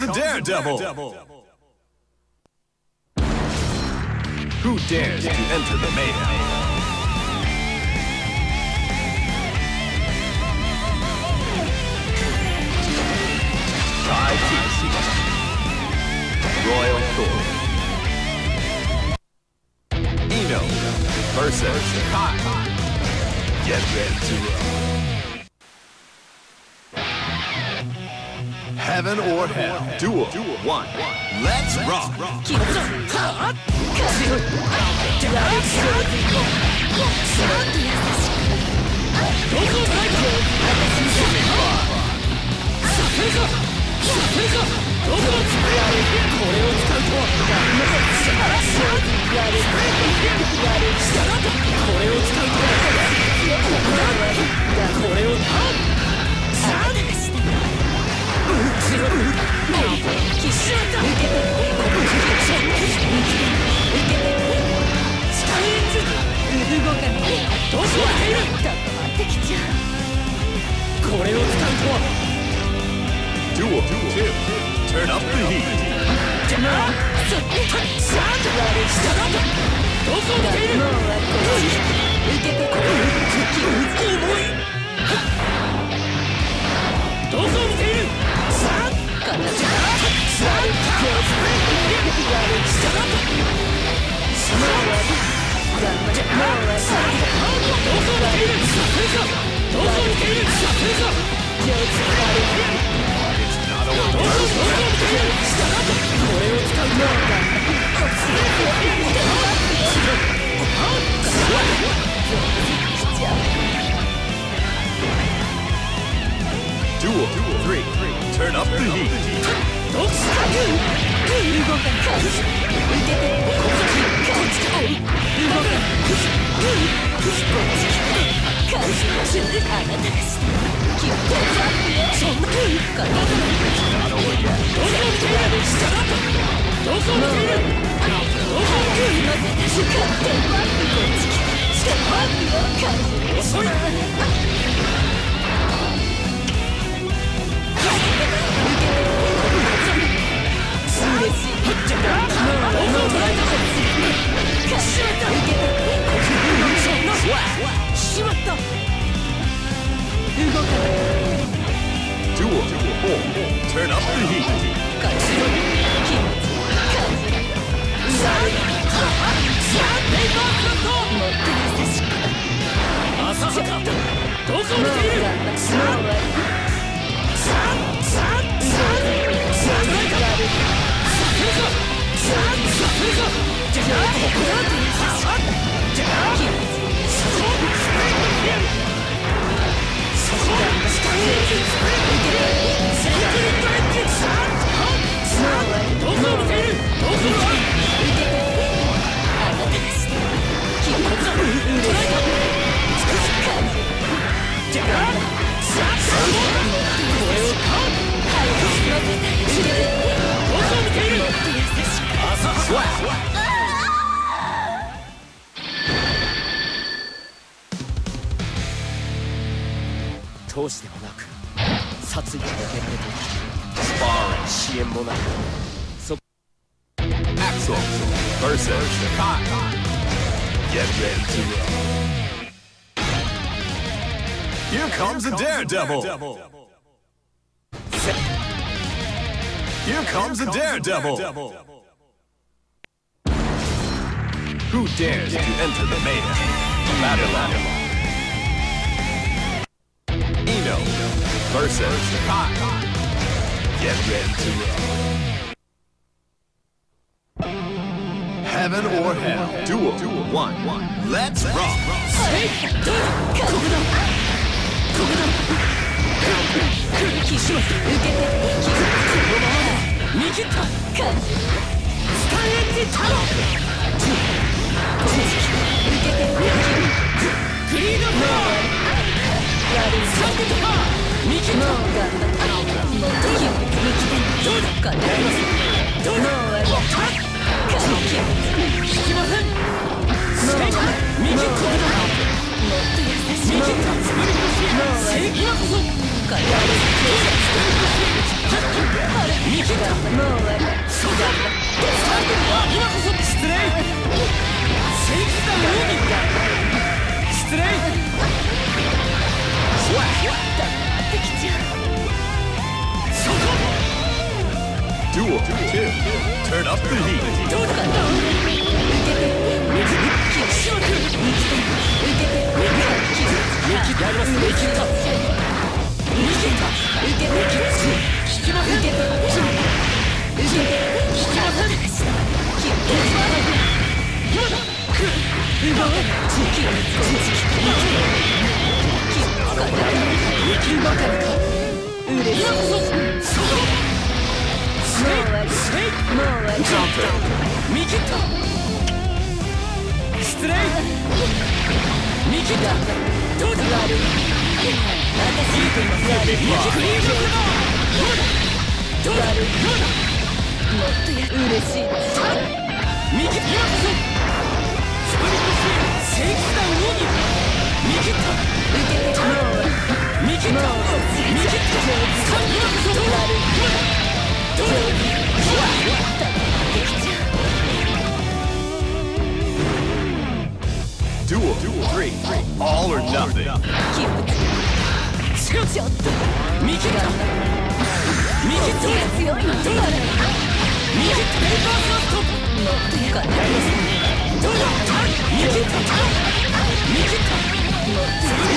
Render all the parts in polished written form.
a daredevil! Who dares to enter the mayhem? Royal Thor. Eno versus Kai. Get ready to roll. Heaven or Hell. Duel 1. Let's rock. Duel 2. Turn up the heat. Duel 3. Turn up the heat. Duel 4. Turn up the heat.闘志でもなく殺意が向けられている。スパーレ支援もなくAxel versus Kai. Get ready to roll. Here comes a daredevil. Here comes a daredevil. Who dares to enter the mayhem? Babylon. Eno versus Kai. Get ready to roll. Heaven or Hell. Duel 1. Let's rock. Let's go! 見切った。もう終わり。そうだ。今こそ失礼。正義だよ。失礼。できちゃう。そこ。 Duel 2. Turn up the heat. どうだ。受けて。しまく。受けて。見切った。見切った。見切った。受けて。引きません。受けて。引きません。今だ。動かない。生きるばかりか。嬉しい。もう終わり。もう終わり。見切った。失礼。見切った。どうだ。悪い。私見ています。悪い。どうだ。もっとや嬉しい。見切った。スプリットシール正義団奥義。見切った。受けて。もう見切った。見切った。どうだ。 Duel 3. All or nothing. ちょっと見切った。見切った。強いな。どうだ。見切った。ペーパースラット。もっとやかない。どうだ。見切った。見切った。もっとやかない。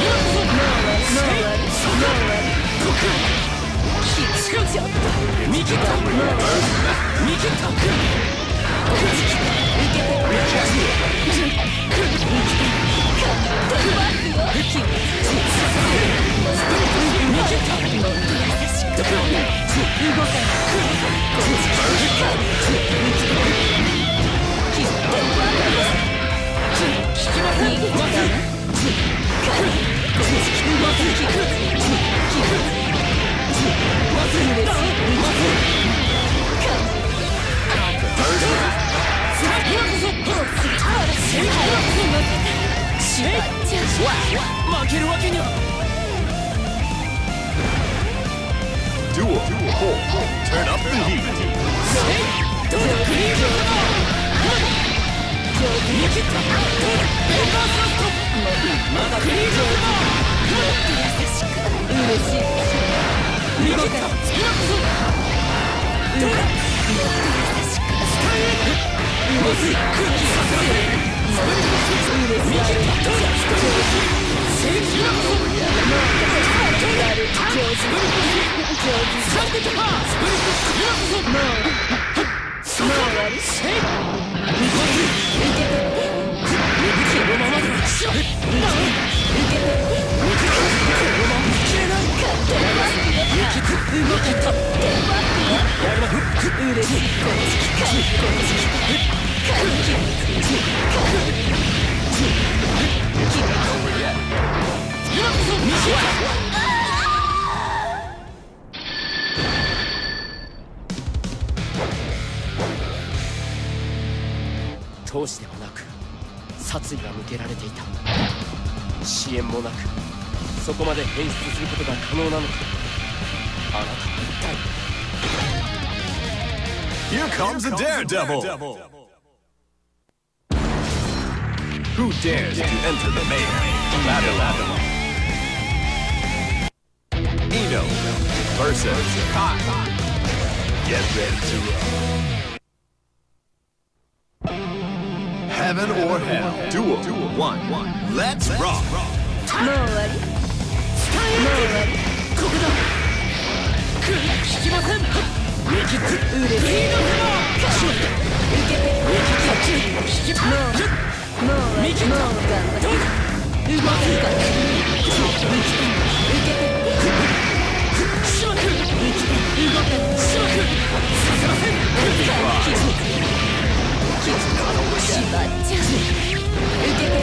見切った。見切った。負けるわけには。 Duel 4. Turn up the heat. どうだ。グリーンブロー。見切った。どうだ。ペーパースラット。まだグリーンブロー。優しく嬉しい。見切った。今こそ。どうだ。もっと優しくまずい。空気させられる。見切った。どうだ。正義今こそ。どうだ。闘志ではなく殺意が向けられていた。支援もなくそこまで変質することが可能なのか。あなたは一体。 Here comes a daredevil. Who dares to enter the main battle? Eno versus Kai. Get ready to roll. Heaven or hell. Duel 1. Let's rock. もう終わり。もう終わり。ここだ。引きません。見切って。嬉しい。受けて。もう終わり。もう頑張れ。動けるか。受けて。しまく。生きて。動け。しまく。させません。しまっちゃう。受けて。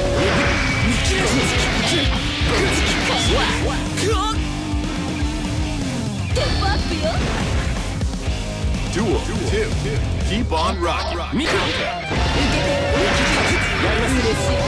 Duel 2. Keep on rocking. 見て。受けて。嬉しい。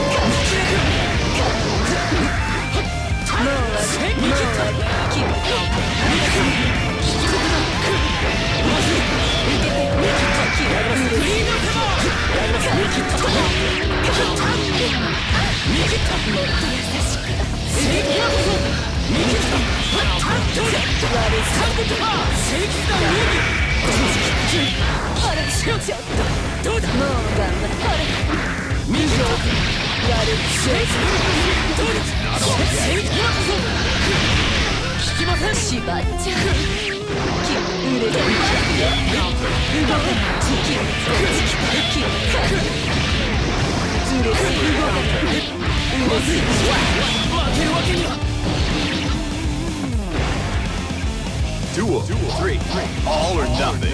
もう終わり。もう終わり。 Duel 3. All or nothing.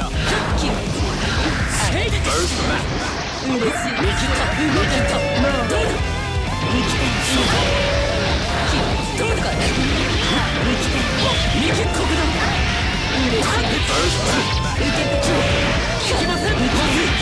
First match. 嬉しい。動けた。もうどうだ。生きてる。どうだ。生きてる。右国だ。嬉しい。受けてくれ。引きません。引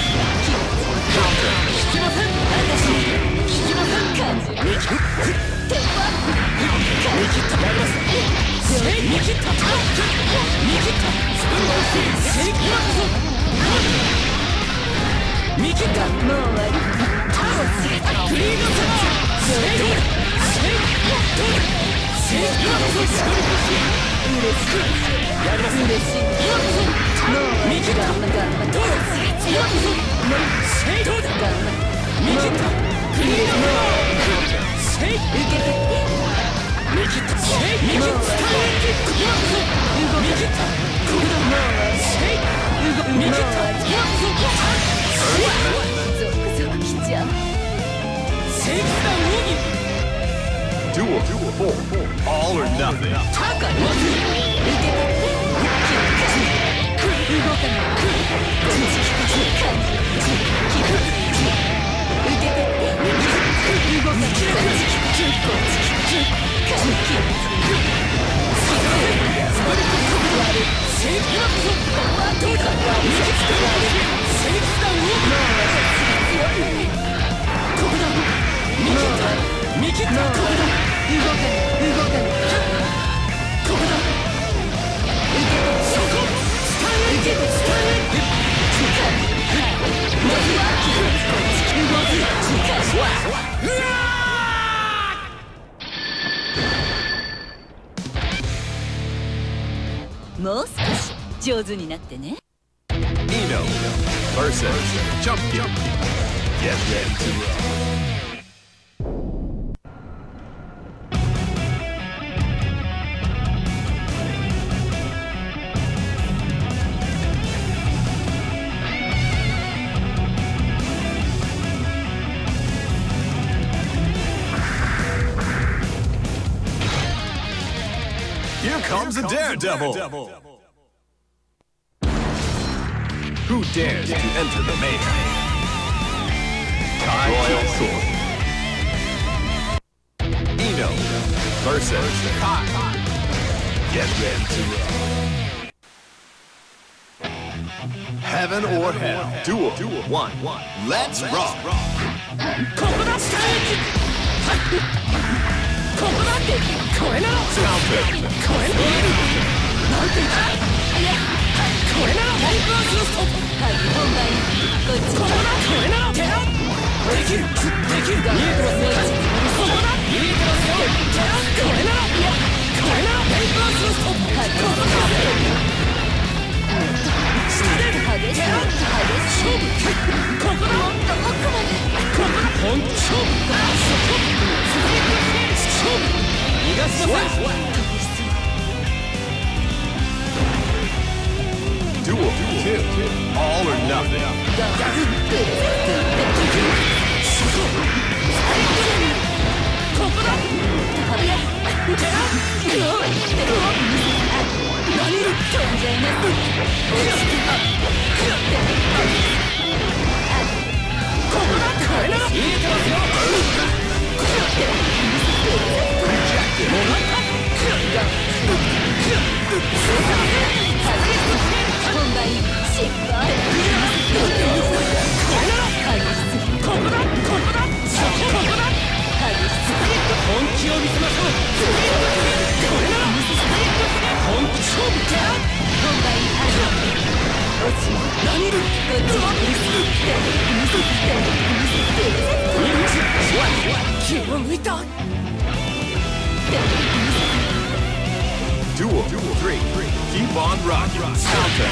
きません。私引きません。感じ。鉄板。見切った。やります。見切った。見切った。正義はこそ。見切った。もう終わり。クリード様。どうだ。どうだ。正義はこそ。嬉しい。やります。嬉しい。今こそ。もう見切った。どうだ。今こそ。どうだ。見切った。クリード様。受けて。見切った。見切った。今こそ。見切った。これだ。もう見切った。今こそ。ゾクゾクしちゃう。正義だ王に。 Duel 4. All or nothing. 高い。受けて。動かない。受けて。動かない。正義だこそ。どうだ。正義だ王に。ここだ。見切った。ここだ。動かない。ここだ。受けて。そこ。受けて。まずはもう少し上手になってね。 Eno versus Jumpkin. Get ready to roll. Here comes a daredevil. Who dares to enter the mayhem? Royal Sword. Eno versus Kai. Get ready to roll. Heaven or hell. Duel 1. Let's rock. ここだ。ここだって。これなら。これなら。なんて言った。いや。これならハイパースロスト。はい、本番こっち。ここだ。これなら。テラ。できる。見えてますよ。ここだ。見えてますよ。テラ。これなら。いや。これならハイパースロスト。はい、ここだ。下で激しい。勝負。ここだ。もっと奥まで。ここだ。本気勝負。そこ。勝負。逃がしません。 Duel 2. All or nothing. ここだ。何飛んじゃいます。ここだ。これなら。見えてますよ。もらった。本番失敗。これなら。ここだ。ここだ。そこ。ここだ。本気を見せましょう。これなら。本気勝負。本番 Duel 3. Keep on rocking. Counter.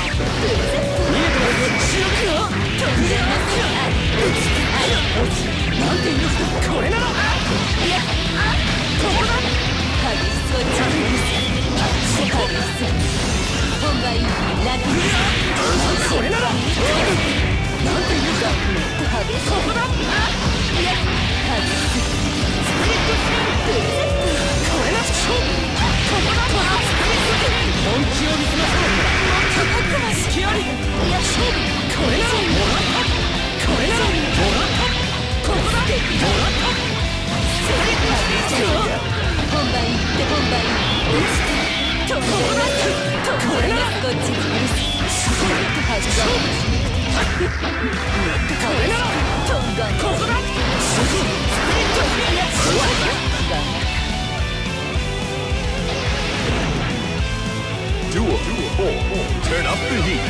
Duel 4. Turn up the heat.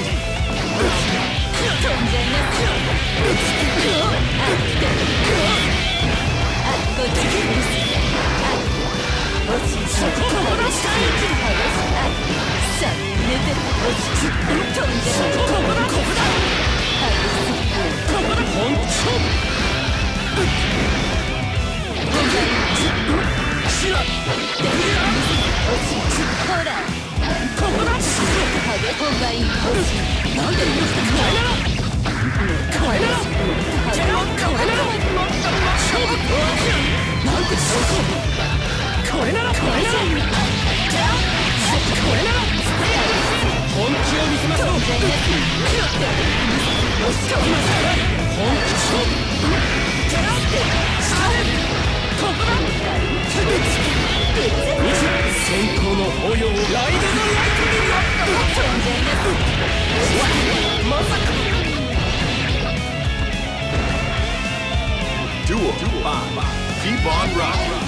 Duel 5. Keep on rocking.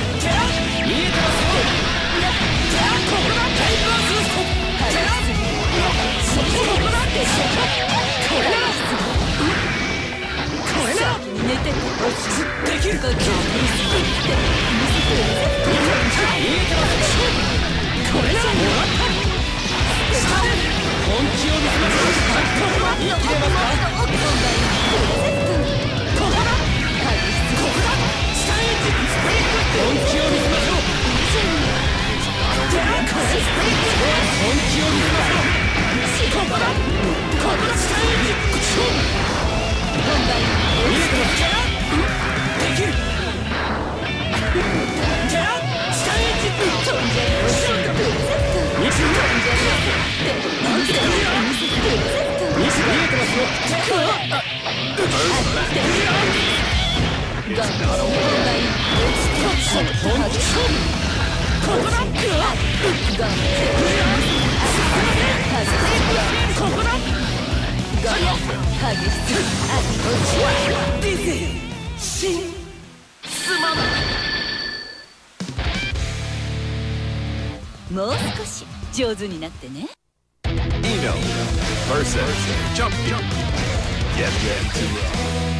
もう少し上手になってね。 Eno versus Jumpy. Get ready to roll.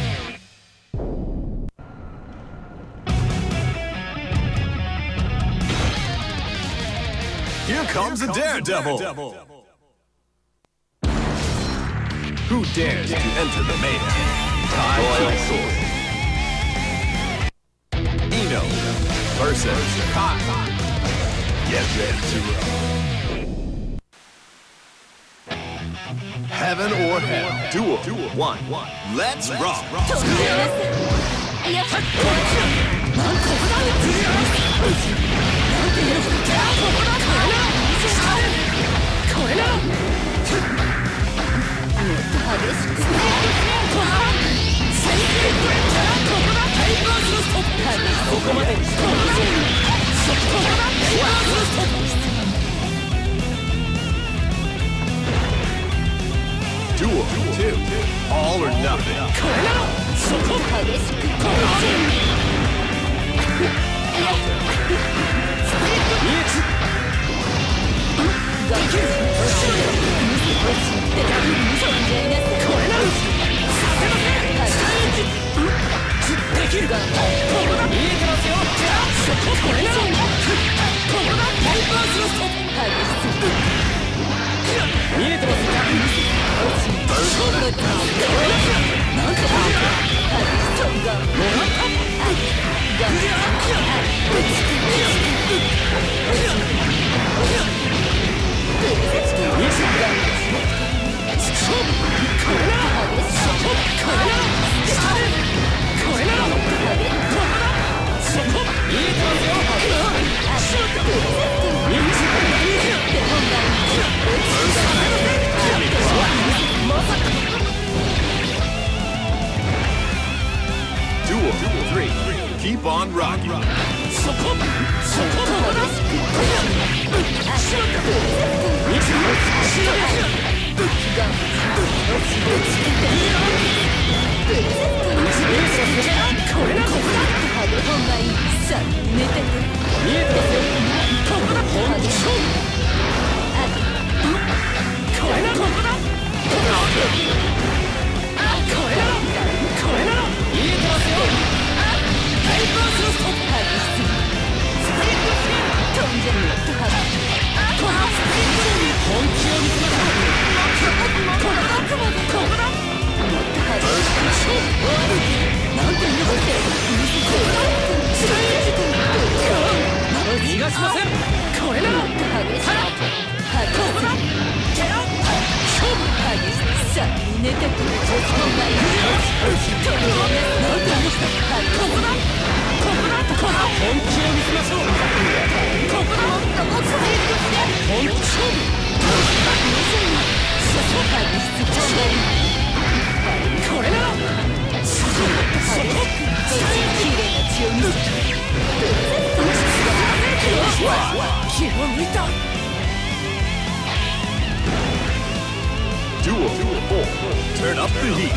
Here comes a daredevil. Who dares to enter the mayhem? Royal Sword. Eno versus Kai. Get ready to roll. Heaven or hell. Duel 1. Let's rock. Duel 2. All or nothing. Duel 3. Keep on rocking. Duel 4. Turn up the heat.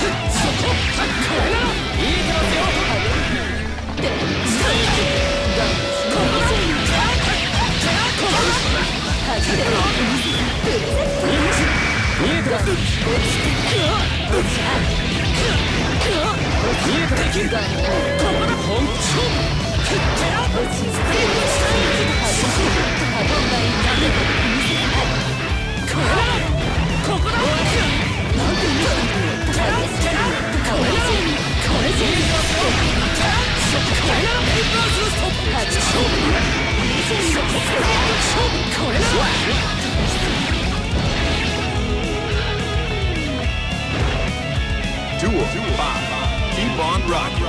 Duel 5. Keep on rocking.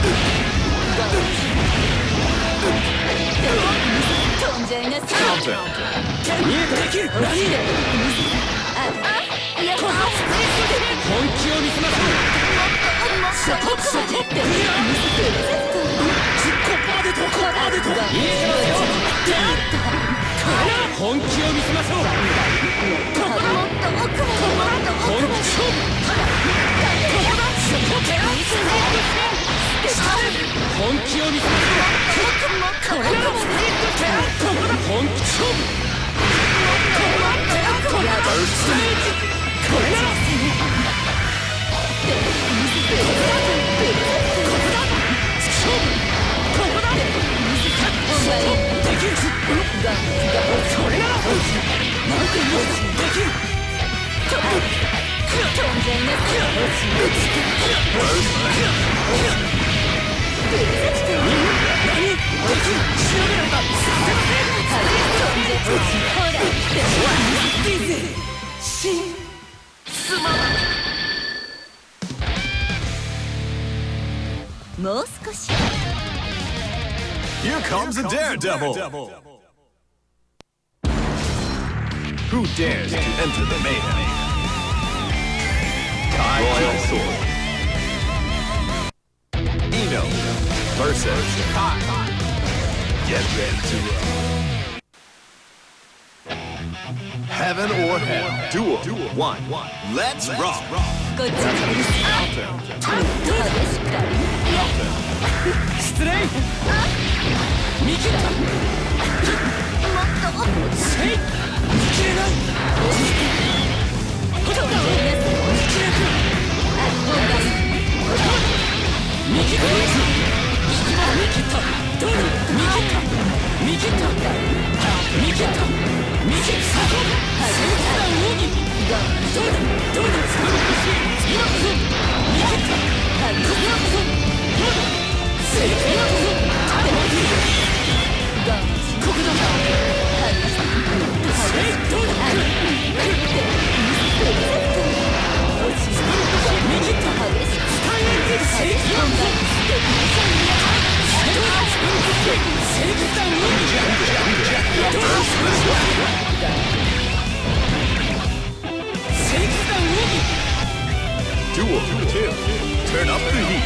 Here comes a daredevil. Who dares to enter the mayhem? Royal Sword. Eno versus Kai. Get ready to Heaven or Hell. Duel 1. Let's rock. Duel 2. Turn up the heat.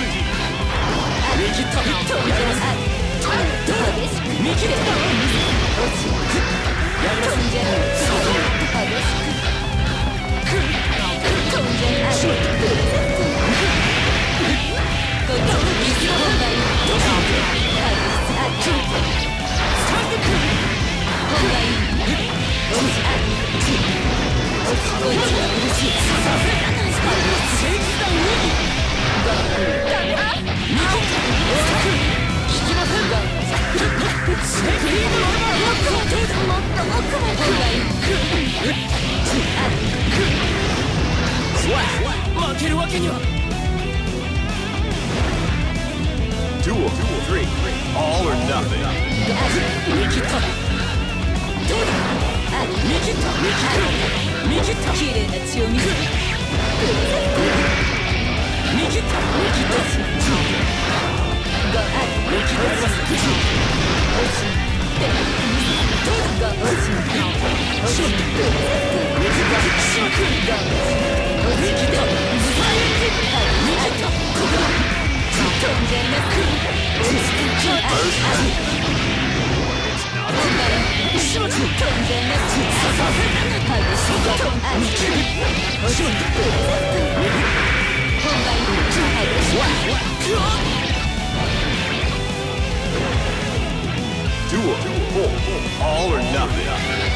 Duel 3. All or nothing. Duel 4. All or nothing.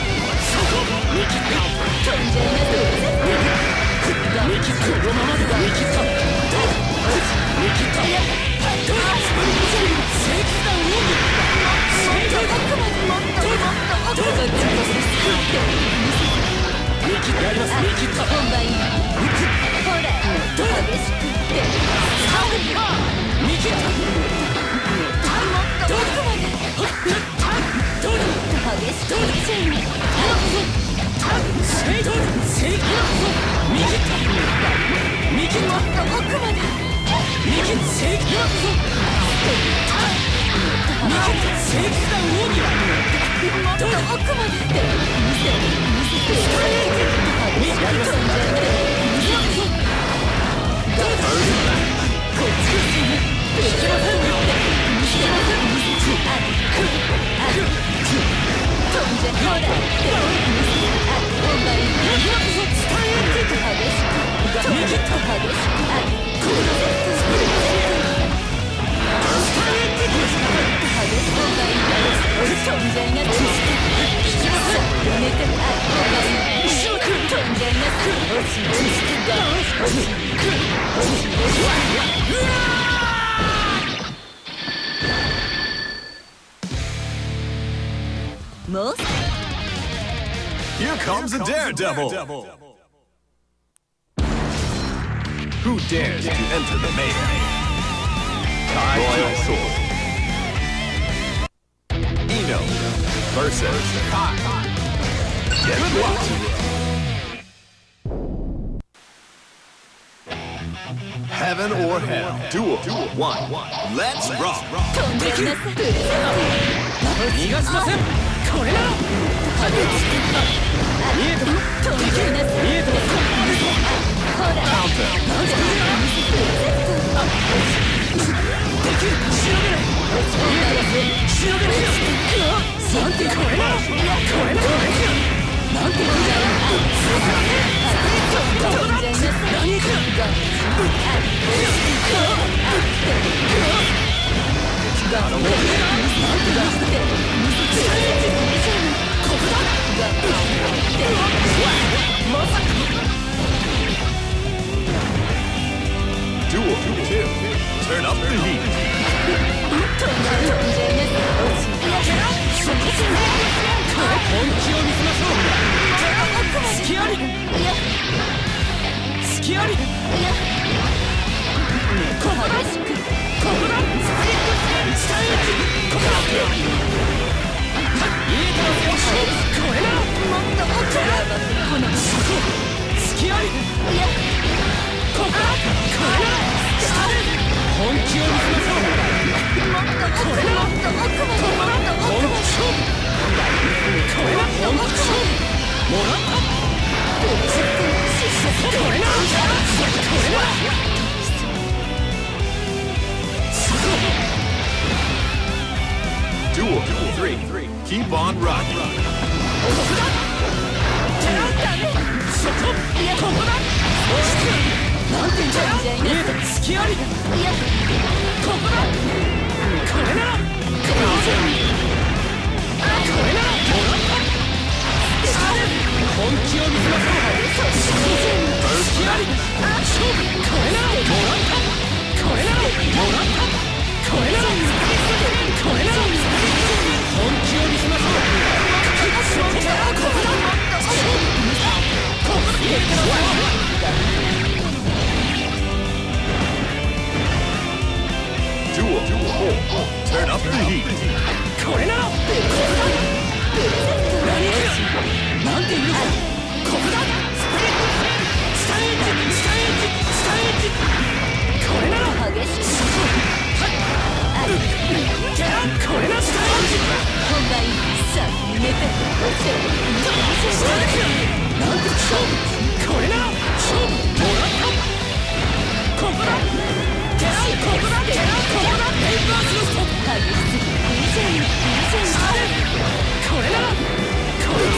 Here comes a daredevil. Who dares to enter the melee? Royal Sword. Ino versus Kai. Get ready. Heaven or Hell. Duel 1. Let's rock. Duel 2. Turn up the heat. 飛んじゃいな本気を見せましょう。隙あり隙ありここだここだスプリット下打ちここだいいからこれだもっと奥この隙ありここだこれだ下で本気を見せましょう。もっと奥これだもっと奥ここだ本気勝負これは本気勝負もらったこれだこれだ Duel 3. Keep on rocking. ここだそこここだなんてんじゃ見えた隙ありここだこれならこれならもらった下で本気を見せましょう。隙あり勝負これならもらったこれならもらったこれならこれなら本気を見せましょう。ここだここだここ入れてください。 Duel 4. Turn up the heat. これならここだ何なんていうのここだスプリット下エッジ下エッジ下エッジこれなら激しくこれな下エッジ本番さあ寝てなんて勝負これなら勝負もらったここだここだここだペーパースロスト激しすぎ下でこれならこれ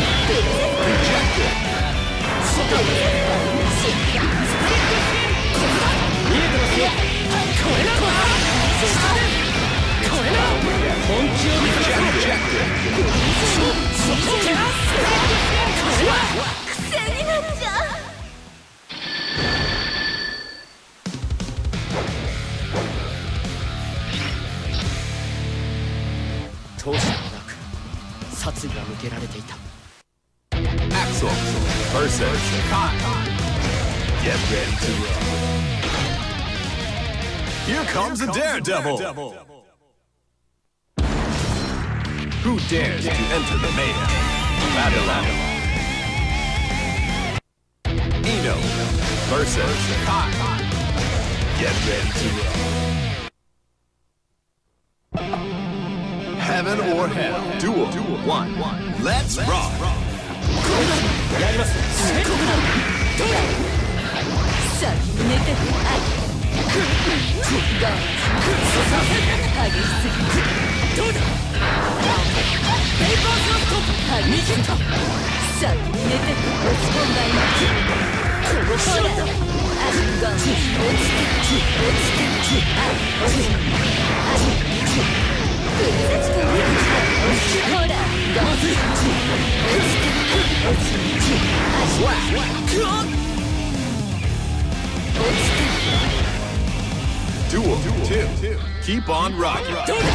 外でスプリットここだ見えてますよこれなら下でこれなら本気を見せましょう。外でこれは癖になっちゃう。闘志でもなく殺意が向けられていた。 Axel versus Kai. Get ready to roll. Here comes a daredevil. Who dares to enter the mayhem? Babylon. Eno versus Kai. Get ready to roll. Heaven or hell. Duel 1. Let's rock. やりますどうださあ寝てが激しすぎどうだペーパースロット見切ったさあ寝て本番ここからが落ちてほらまずい Duel 2. Keep on rocking. どうだ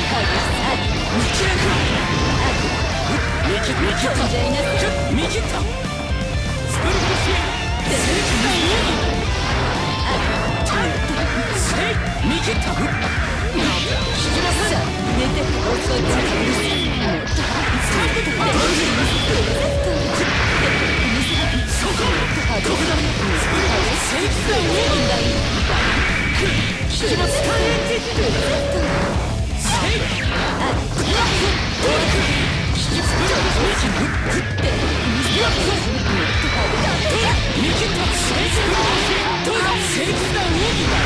見切ったスプリットシェイ見切った引きなさい寝て遅いそこここだセーフだよ引きなさいセーフ見切ったセーフどうだセーフだよ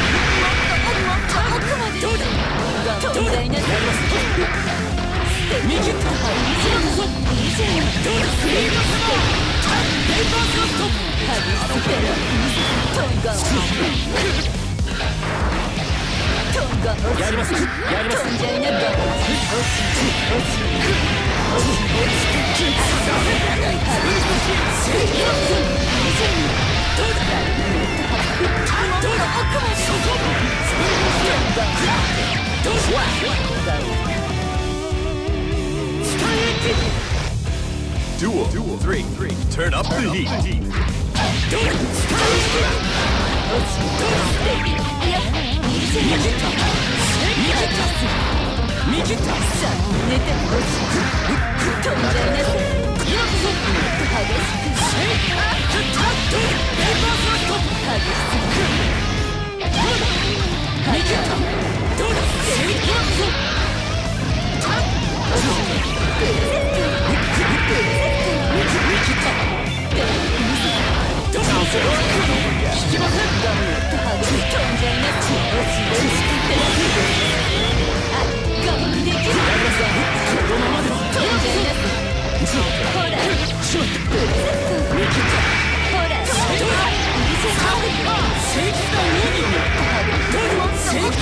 どうだどうだ見切ったどうだフリード様ペーパースロットやりますやります飛んじゃいなかどうだ Duel 3. Turn up the heat. 見切ったさあ寝てほしい飛んじゃいなさい今こそもっと激しくシェイクタッドレバースラット激しすぎる見切ったどうだシェイク今こそタッド見切ったどうだ引きませんもっと激しく飛んじゃいなさい我慢できるこのままでは飛んじゃいなさいほらしまった見切ったほら見せなさい正義だウニどうぞ正義だ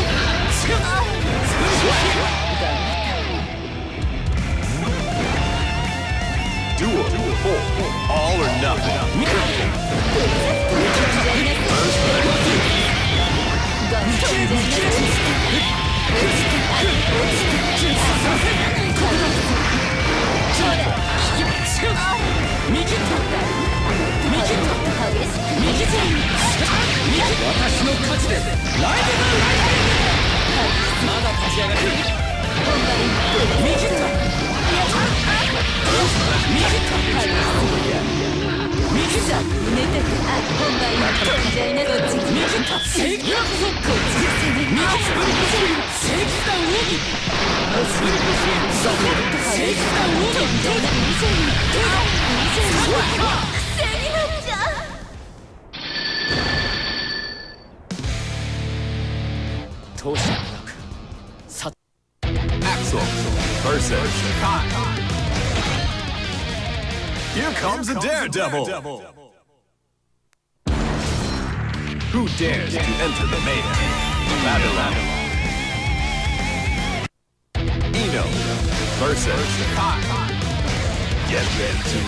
Duel 4. All or nothing. 見切った飛んじゃいなさい飛んじゃいなさい私の勝ちです。ライブまだ立ち上がる。見切った見切った見切った寝てて本番に飛んじゃいなこっち見切った正義だこそこっち見切った正義だウニそこ正義だウニどうだ見せにどうだ見せに癖になっちゃう当社なくさ Axel versus Kai. Here comes a daredevil. Who dares to enter the mayhem? Babylon. Eno versus Kai. Get ready to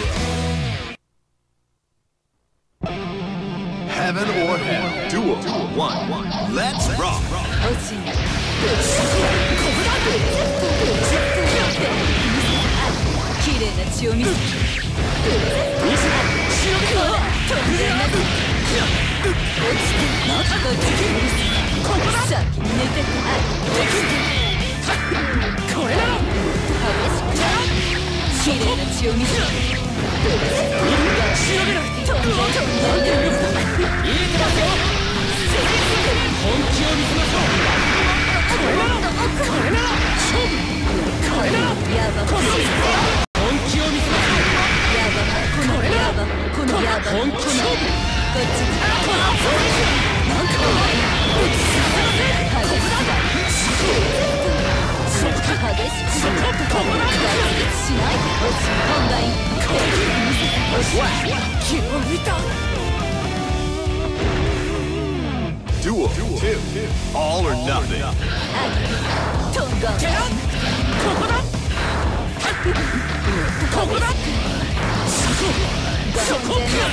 roll. Heaven or hell. Duel 1. Let's rock. 綺麗な血を見せて見せろ白毛は飛んでなく落ちて何とできるここだ先に寝てこれだろ激しく綺麗な血を見せて白毛だ飛んでなくいいからよ本気を見せましょうこれなら勝負これならやばこの本気を見せましょうやばこのやばこのやば本気勝負こっちなんか打ちさせません激しくしない本番これ見せて気を見た Duel 2. All or nothing. ここだここだそこ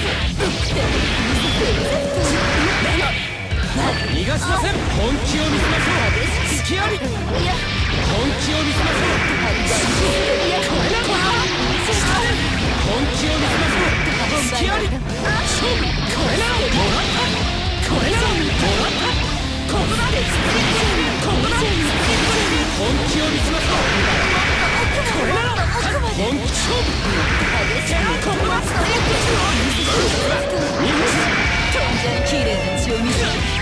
逃がしません本気を見せましょう隙あり本気を見せましょうこれだ本気を見せましょう隙ありこれならもらったこれならもらったここだここだ本気を見せましょうこれなら本気勝負ここだ綺麗な血を見せて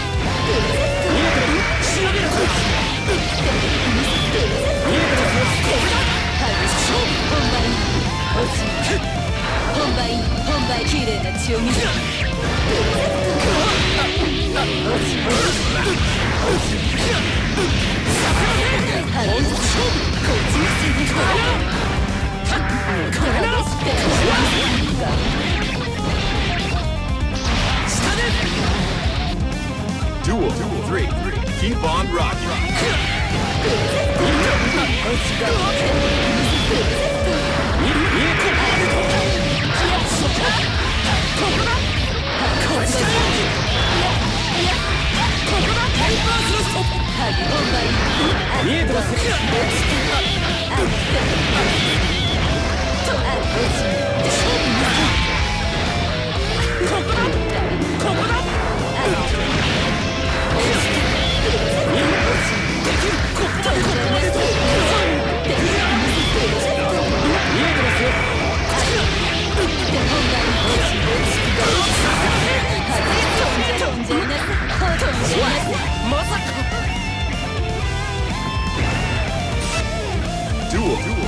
本番綺麗な血を見せて Duel 3. Keep on rocking. Let's go.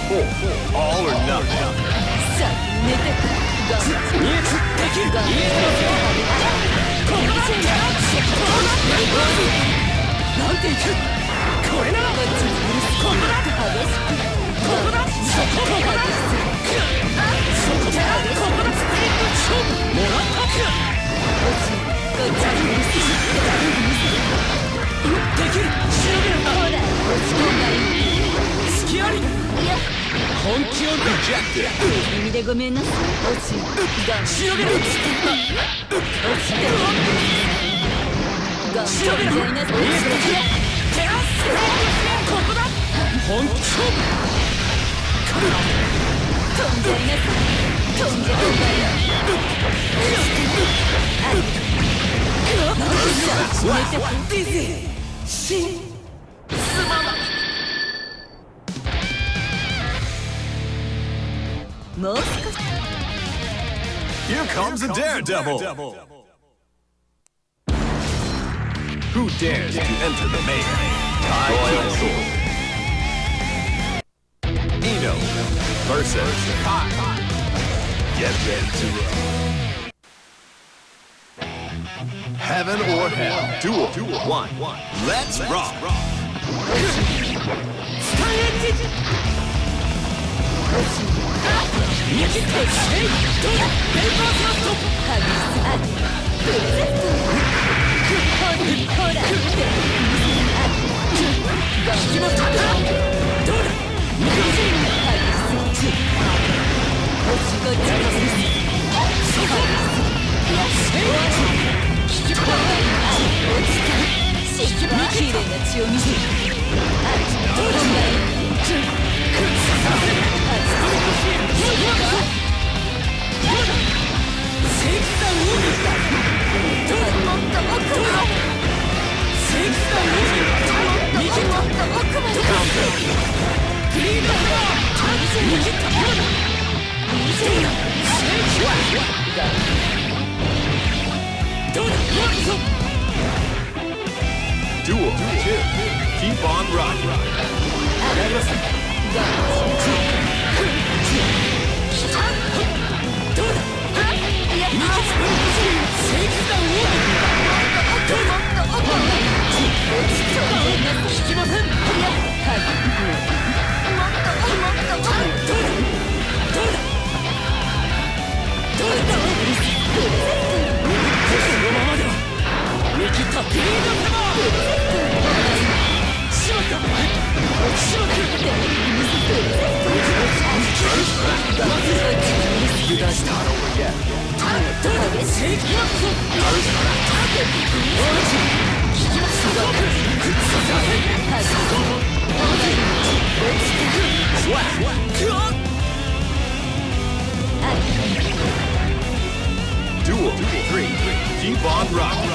All or nothing. さあ寝てガン見えつできるガン見えてますよここだなんていくこれならこっちに許すここだ激しくここだそこだそこだここだスプリット勝負もらったこっちに許すできるしのげるんだほら落ち込んだり隙ありいや本気を君でごめんなさい落ちガンしのげる落ちて落ちてガンしのげる見えてきてテラスここだ本気勝負飛んじゃいなさい飛んじゃお前よ寝てディズニー死すまないもう少し Here comes a daredevil. Who dares to enter the mayhem? Royal Sword. Eno versus Kai. Get ready to roll. Heaven or hell. Duel 1. Let's rock. 見切ってシェイどうだメンバースラストハグスアグプレゼントほらガンキもただどうだ見切ってハグスお仕事ですそこいやシェイ引き込まない落ちたきれいな血を見せるどうだ Duel 2. Keep on rocking. Duel 3. Keep on rocking.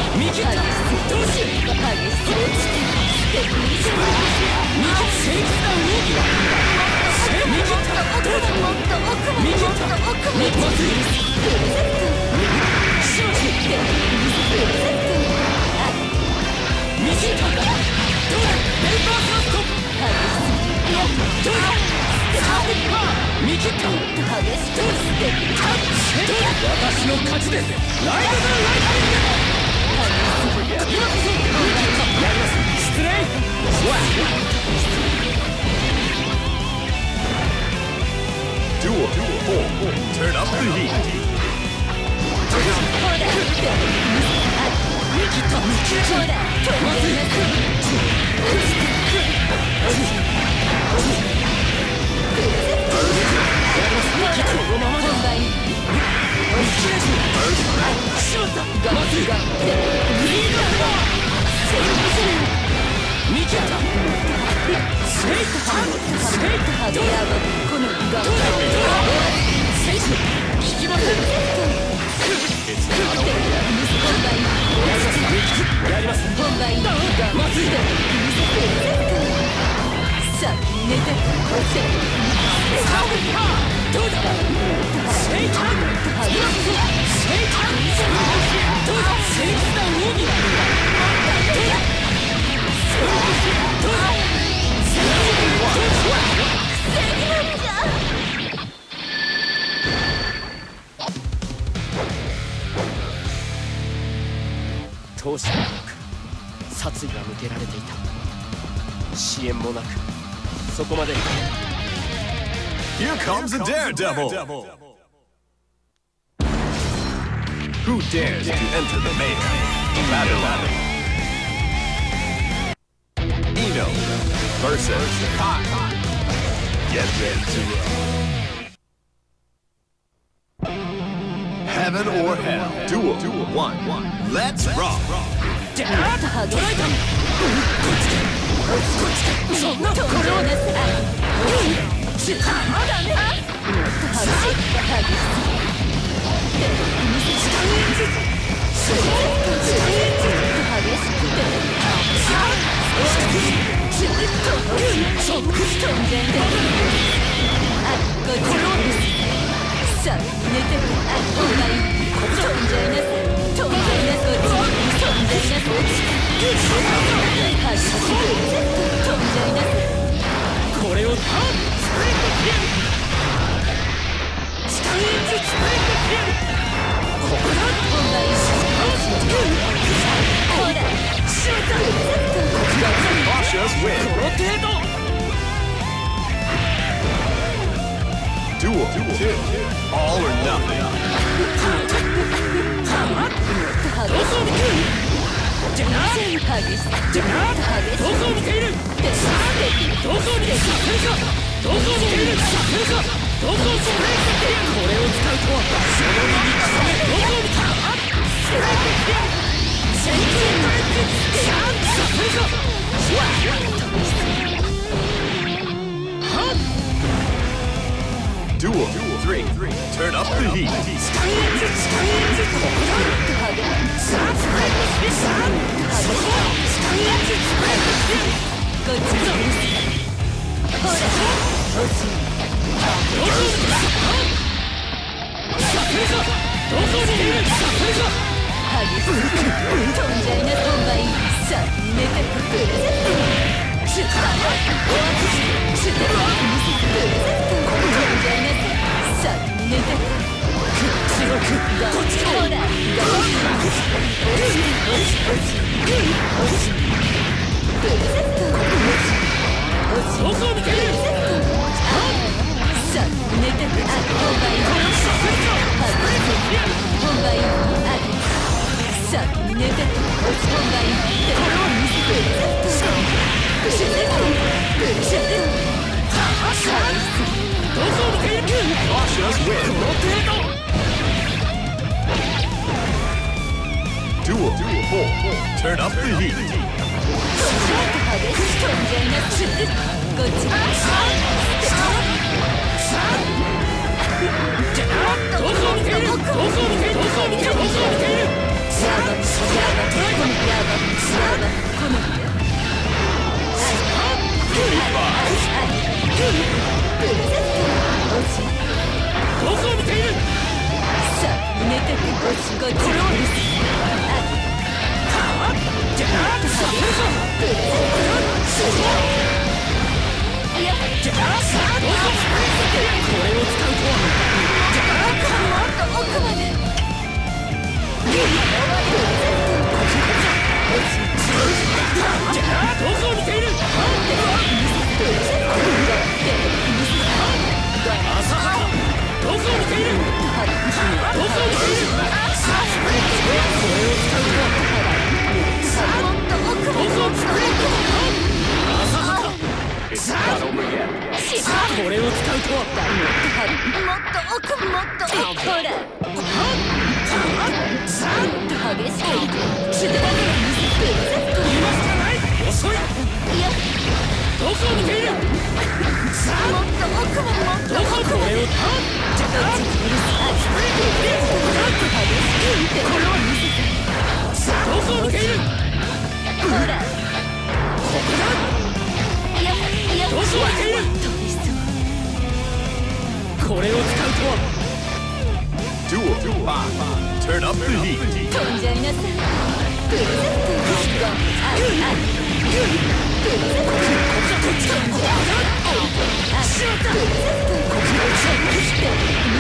私の勝ちです。ライドだライド。失礼。Duel 4. Turn up the heat. どうだ闘志がなく殺意が向けられていた。支援もなくそこまで。 Here comes a daredevil! Who dares to enter the main battle? Eno versus Kai. Get ready to roll. Heaven or hell, duel 1. Let's rock! そんなところです。ダメだ。 これを Cautious win. Duel 2. All or nothing. 3. Turn up the heat.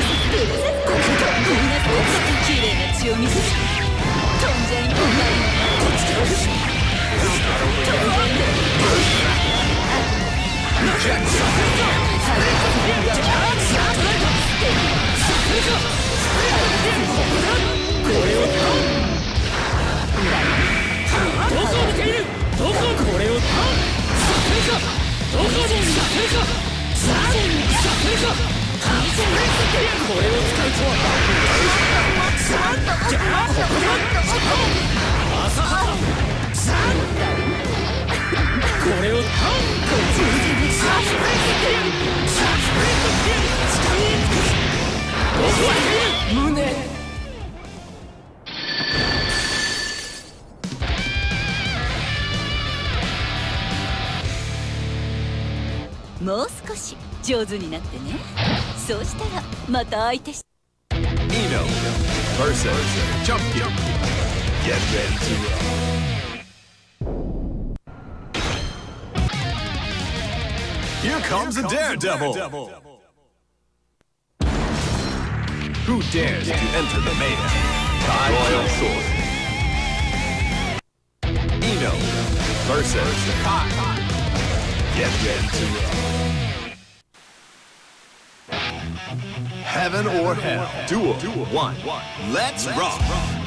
綺麗な血を見せて飛んじゃいない。 もう少し上手になってね。そうしたらまた相手し。 Eno versus Chunky. Get ready to roll. Here comes a daredevil. Who dares to enter the mayhem? Royal Sword. Eno versus Kai. Get ready to roll. Heaven or hell. Duel 1. Let's rock.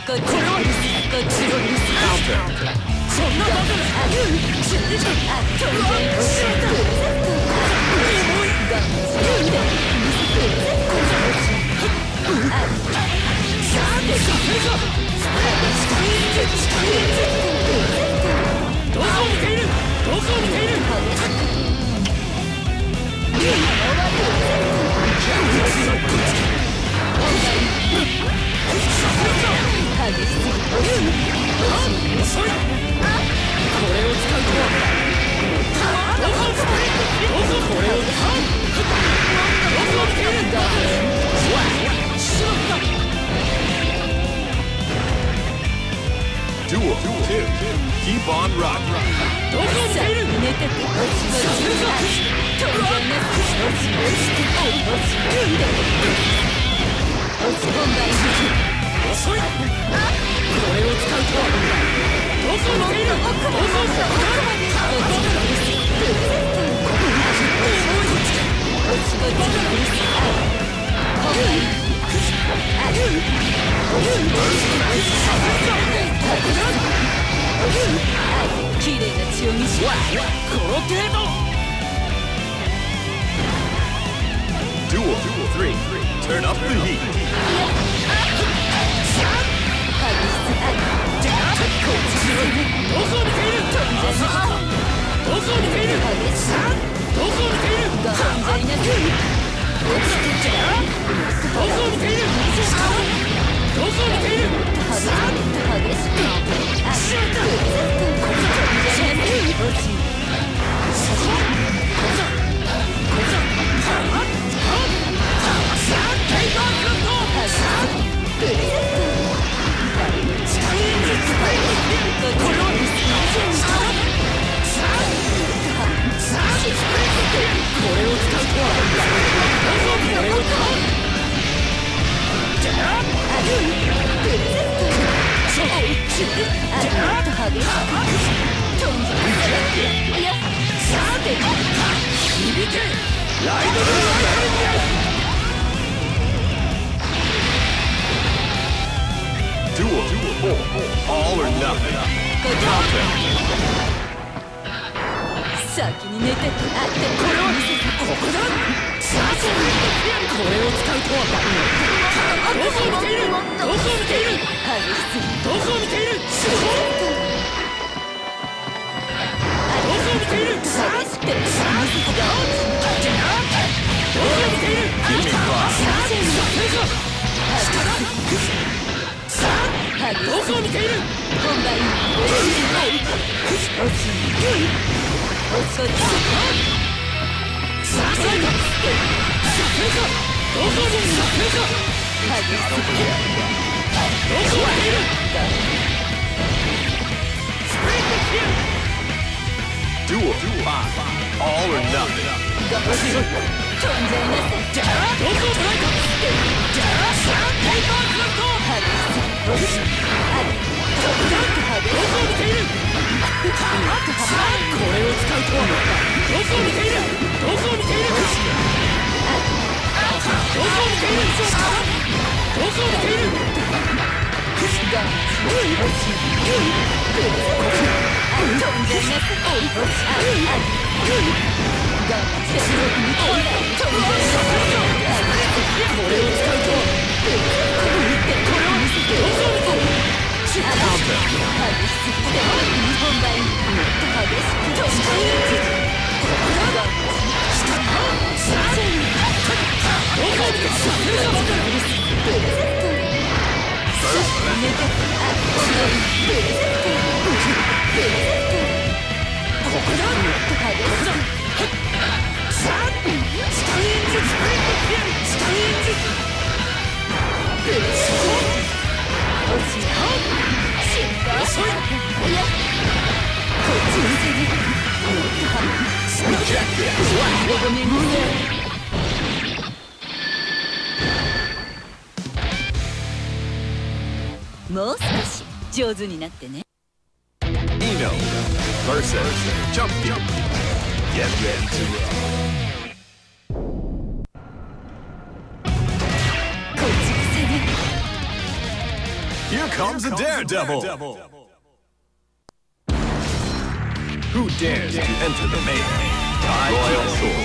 Duel 2. Keep on rocking. Duel 3. Turn up the heat. Duel 4. All or nothing. Counter. 先に寝てて、あってこれを見せてここだ。さあこれを使うとは。どこを見ている。どこを見ている。激しすぎ。どこを見ている。どこを見ている。激しくて。さあどこを見ている。 Give me five. どこを見ている。本番におちこちさあどこを見ている。どこを見ている。 Duel 5. All or nothing. 飛んじゃいなさい。どこを捉えた。Duel もう少し上手になってね。 Eno versus Jumpy. Get ready to roll. こっちくせに Here comes a daredevil. Who dares to enter the melee? Royal Sword.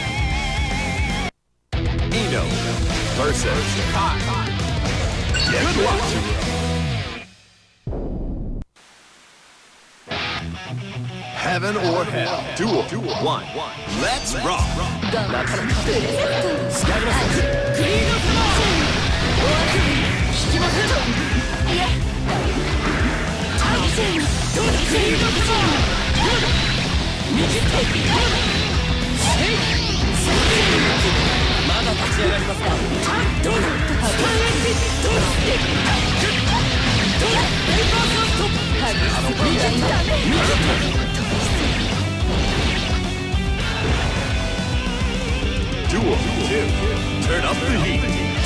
Eno versus Kai. Get ready to roll. Heaven or hell. Duel. One. Let's rock. まだ立ち上がりますか。 Duel 2. Turn up the heat.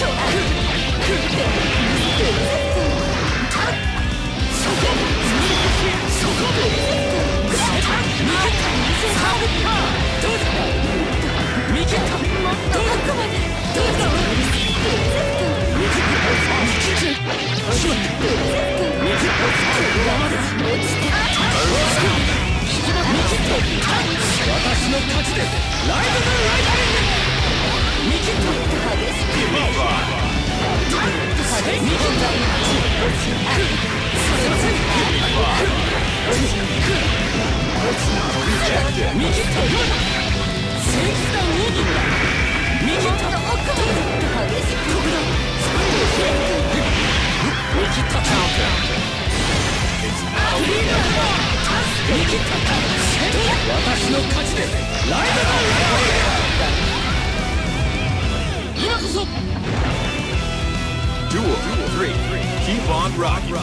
Duel 3. Keep on rocking.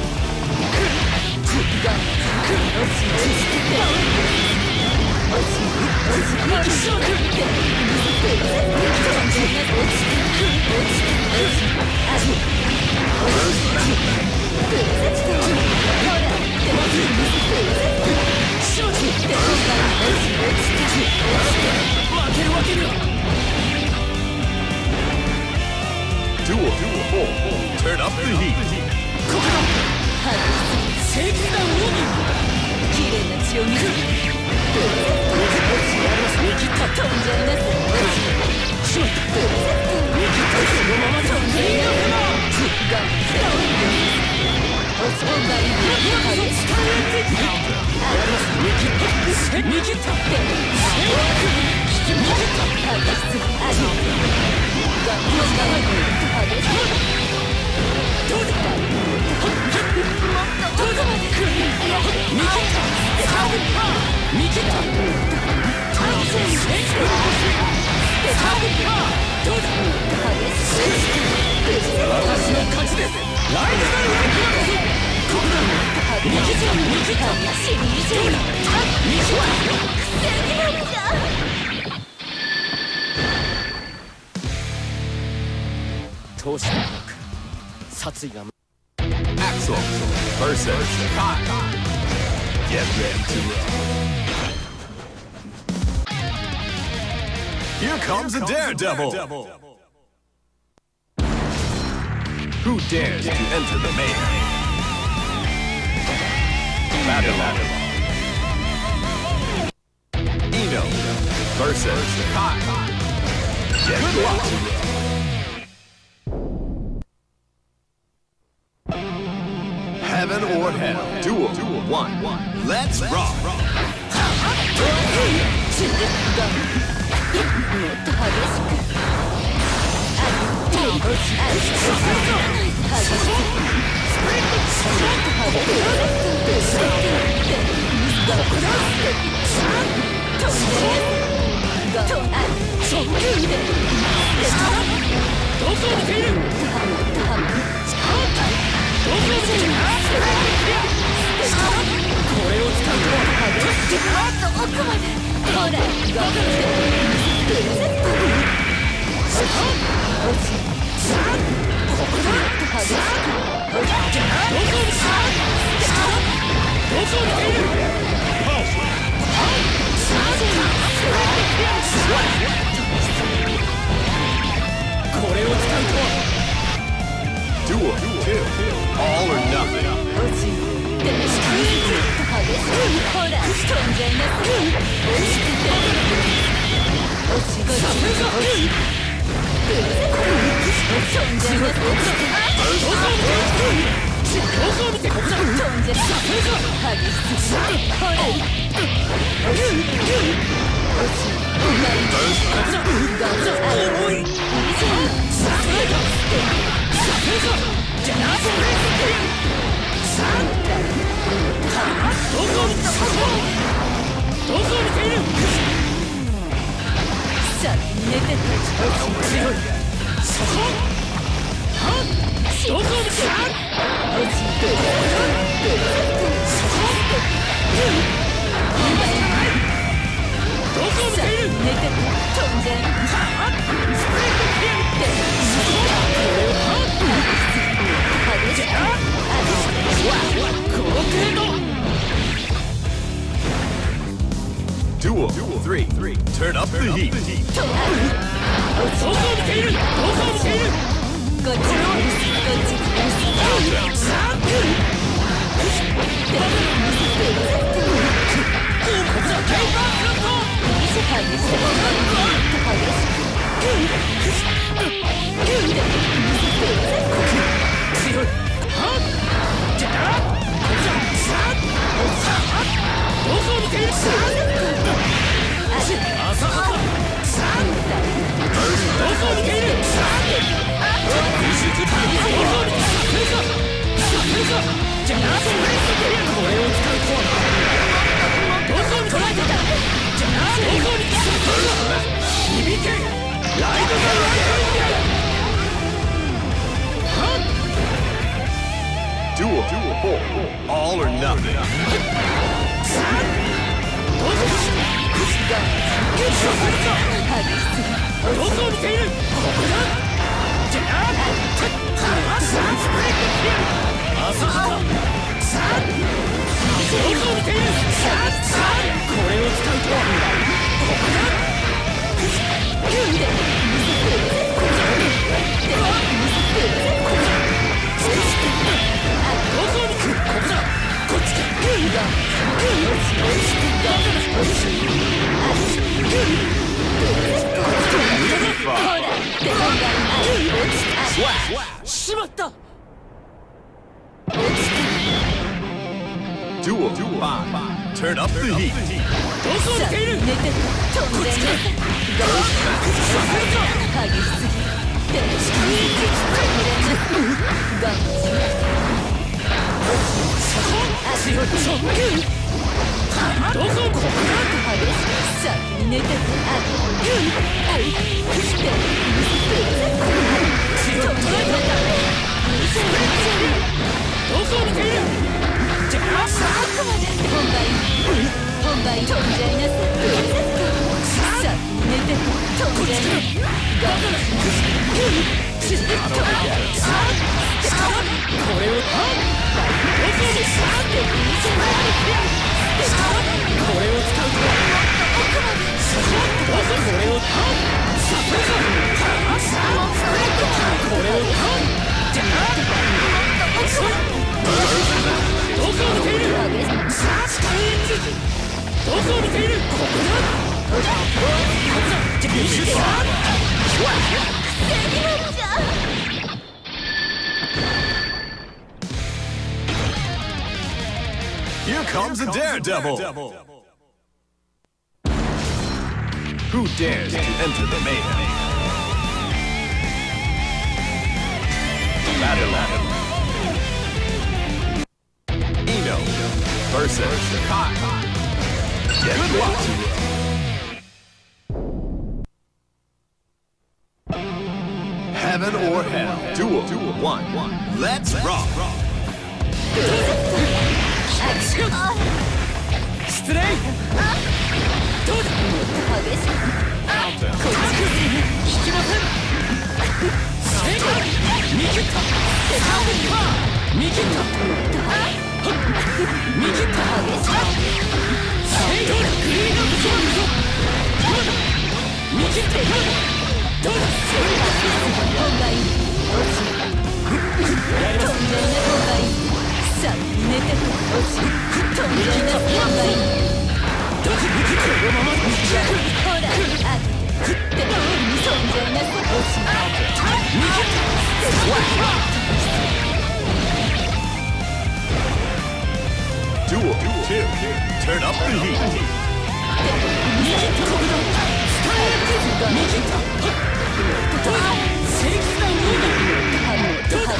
Duel 4. Turn up the heat. 綺麗な血を見せて飛んじゃいなさ投資の殺意が Axel versus Kai. Get ready to roll. Here comes a daredevil. Who dares to enter the melee? Battle. Kaito versus Kai. Get lost. Heaven or hell. Duel 1. Let's rock. 3. Turn up the heat. Duel 4. All or nothing. Duel 5. Turn up the heat. Here comes a daredevil. Who dares to enter the mayhem? Battle. Eno versus Kai. Get ready. Heaven or hell. Duel 1. Let's rock. 失礼どうだ激しくこっち引きません正解見切った見切った見切った正解グリーンアップゾーンぞ見切ってどうだ方がいいやります飛んでる方がいいさあ寝てと落ち飛んでる方がいいどうぞこのままでほらあ食って飛んじゃいなさ落ち見切った Duel 2. Turn up the heat. 見切ったここだスター見切ったどうだ正義な上だどうだ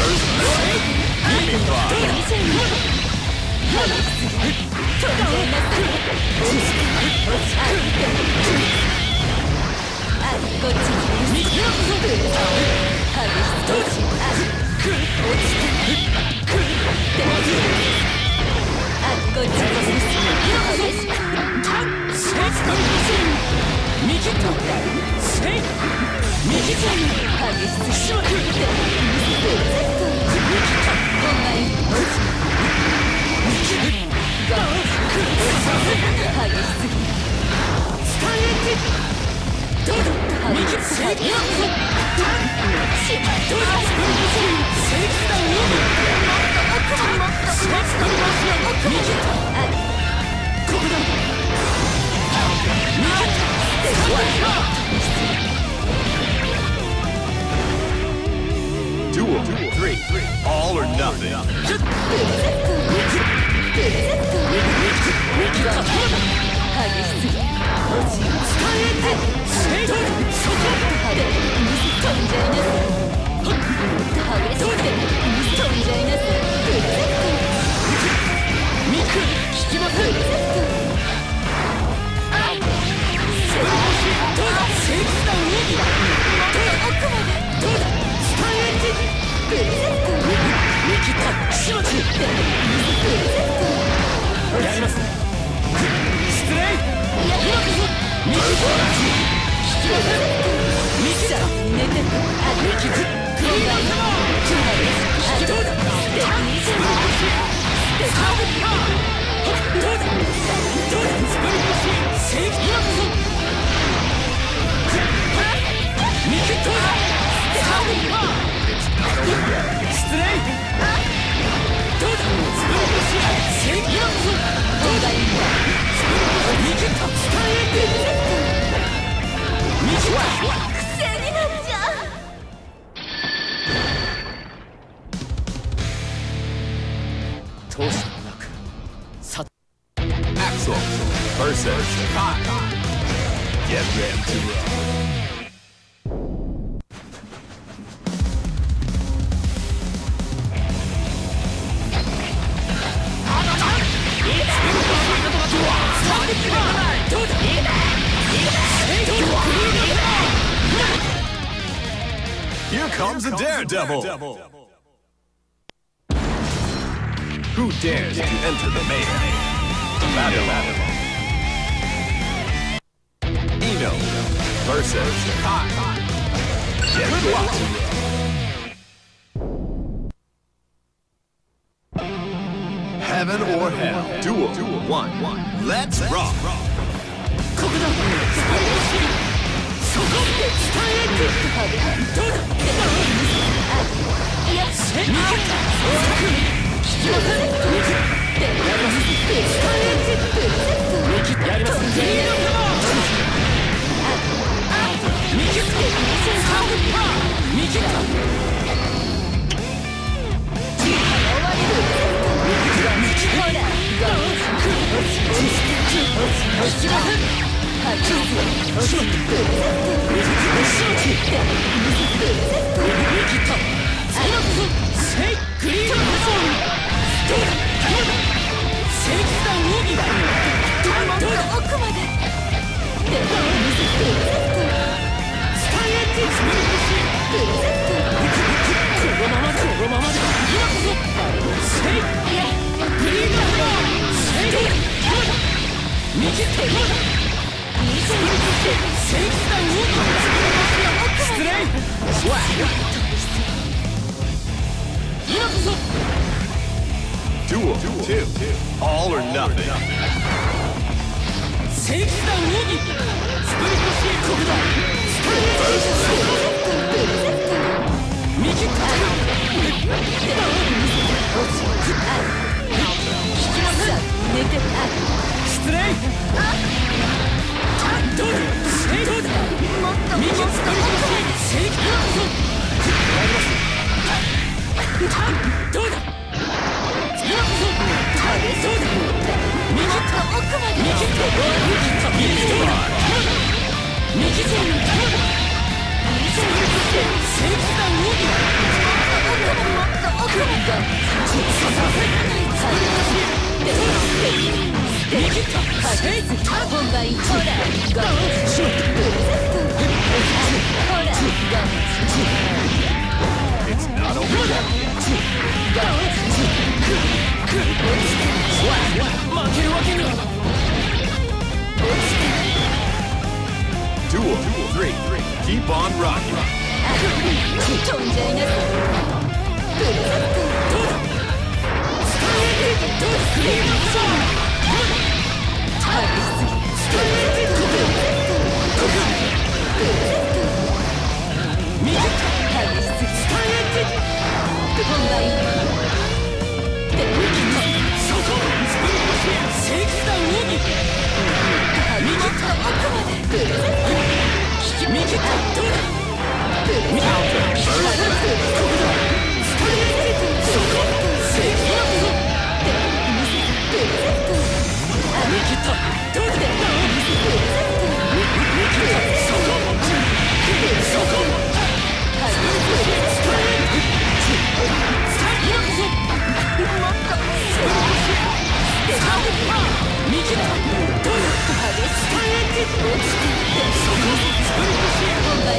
Duel 3. All or nothing. Axel versus Kai. Get ready to rock. Here comes a daredevil. Who dares to enter the mayhem? Battle. Eno versus Kai. Get ready. Heaven or hell. Duel 1. Let's rock. ここだそこ伝えてどうだいや逃げた引きませんやります伝えてやります逃げた Duel 2. All or nothing. 正義団奥義スプリットシール国だ右手失礼どうだ右スプリットシール正義どうだ It's not over yet. 負けるわけには Duel 3. Keep on rocking. 飛んじゃいなさい。 どうだスターエイティッドクリームショスターエイティッド右スターエイティッド本番そこスプリットシェア正義団奥義右奥まで右どうだ右ここだスターエイティッドそこ正義団奥義右どうだそこそこスターエイティッドスターエイティッド右だどうだスターエイティッドそこスプリットシェア本番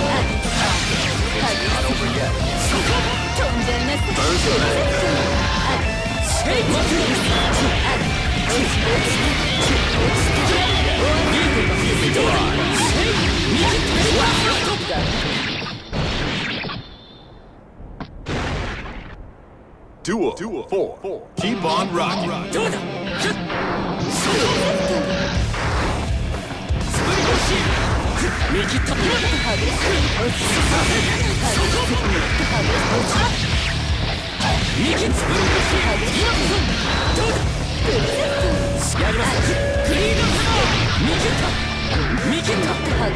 そこ飛んじゃいなさい。 セイマ Duel 4. Keep on rocking. どうだそこスプリットシェア右と右スプリットシェアどうだやりますクリード右と右とどうだ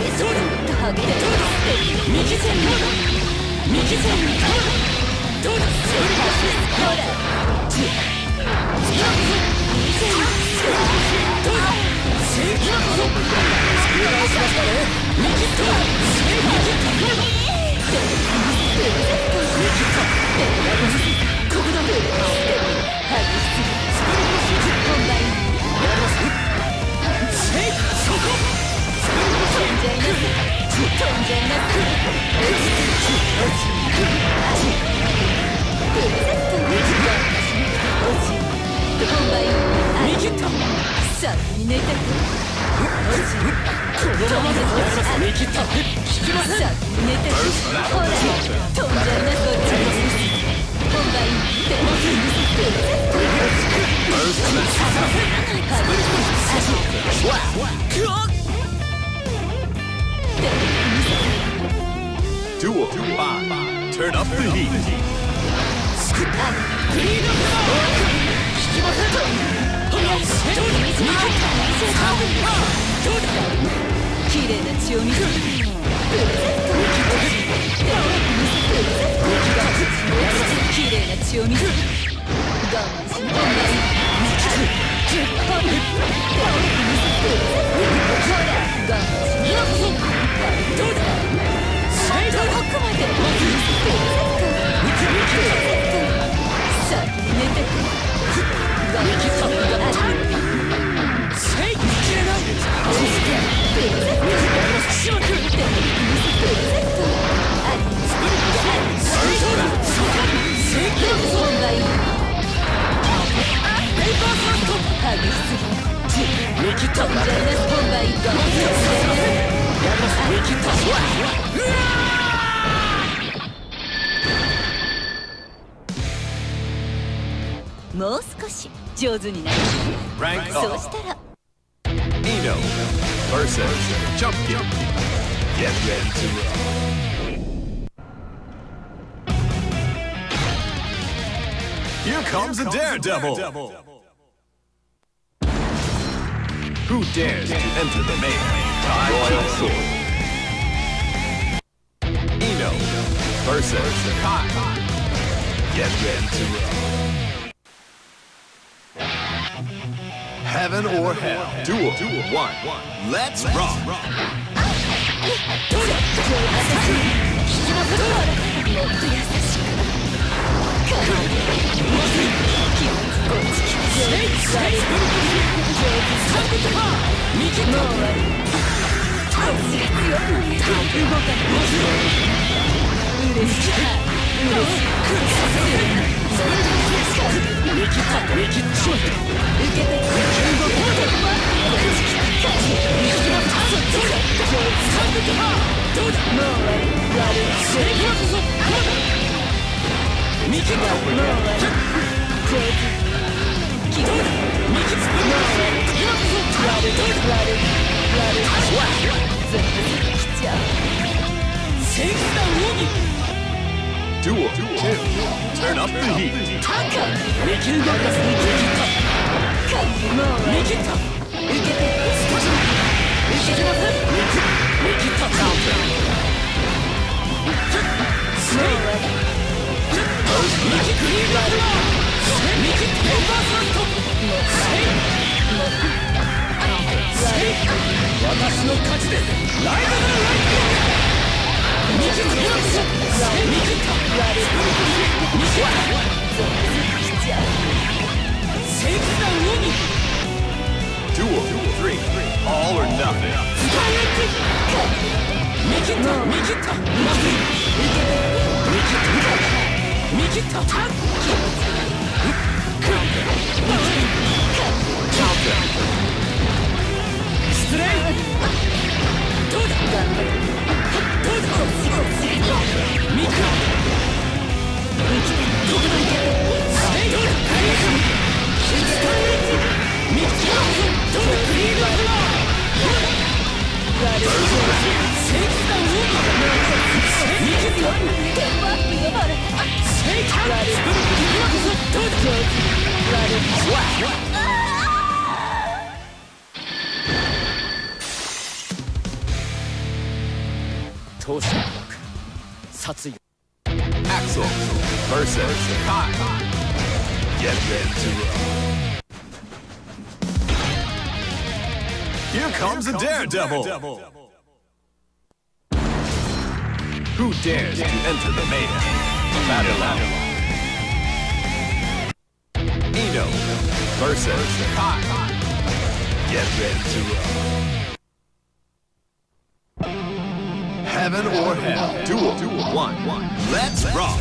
右線どうだ右線どうだスプリットシェアどうだ Duel 5. Turn up the heat. 綺麗な血を見せる。綺麗な血を見せる。我慢しない。 もう少し上手になる。そうしたら Eno versus Chunky. Get ready to roll. Here comes a daredevil. Who dares to enter the main Royal Sword? Eno versus Kai. Get ready to roll. Heaven or hell. Duel 1. Let's rock. Duel 2. Turn up the heat. Duel 3. All or nothing. Axel versus Kai. Get ready to roll. Here comes a daredevil. Who dares to enter the mayhem? Battle out. Eno versus Kai. Get ready to roll. Heaven or hell. Duel 1. Let's rock.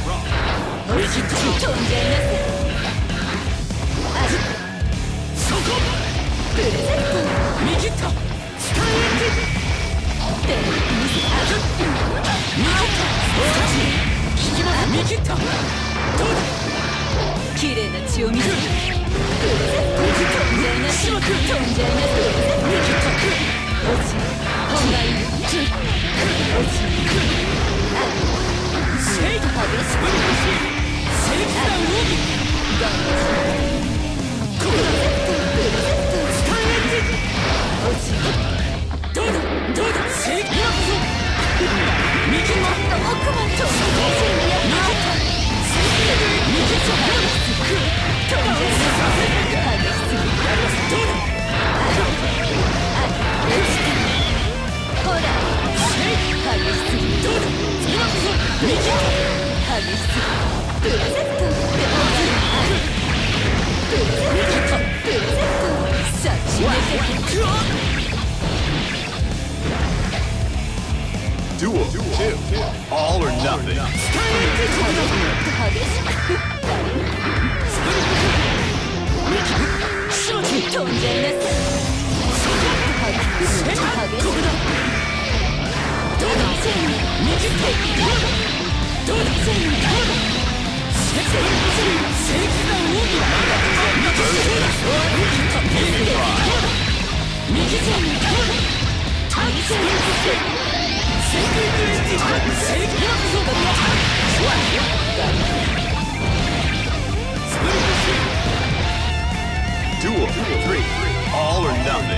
Duel 2. All or nothing. 飛んじゃいなさい。 Duel 3. All or nothing.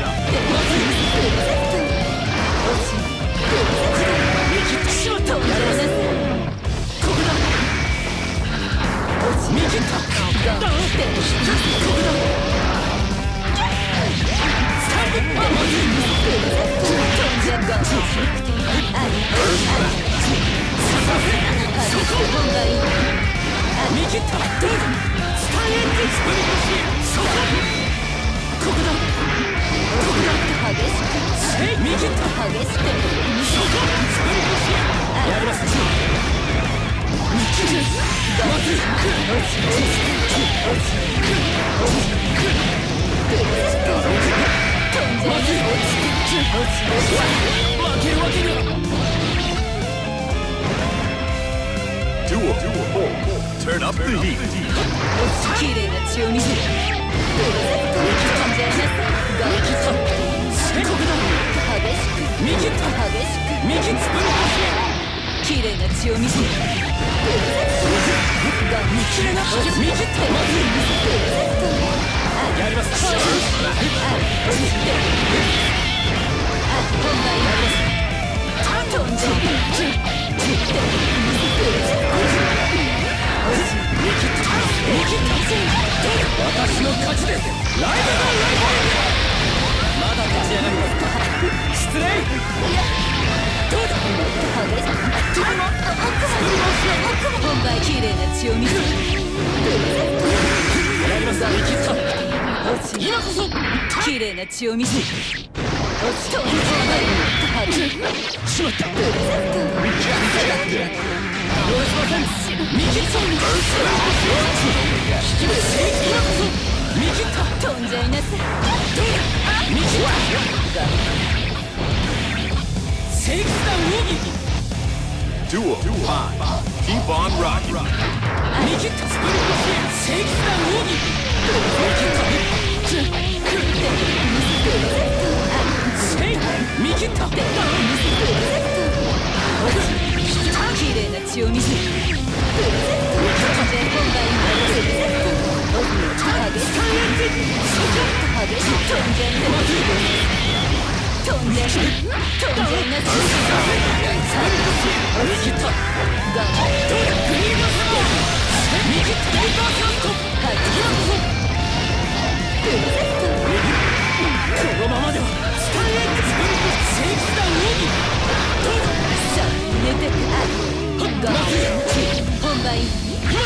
Duel 4. Turn up the heat. 綺麗な血を見せる。綺麗な血を見せる。やります。私の勝ちです。ライブまだ立ち上がりますか。失礼。どうだ。本番綺麗な血を見せる。やります。今こそ綺麗な血を見せる。しまった。飛んじゃいなさい。正義だ奥義。 Duel 5. Keep on rocking. 正義だ奥義。綺麗な血を見せる。このままでは本番いい。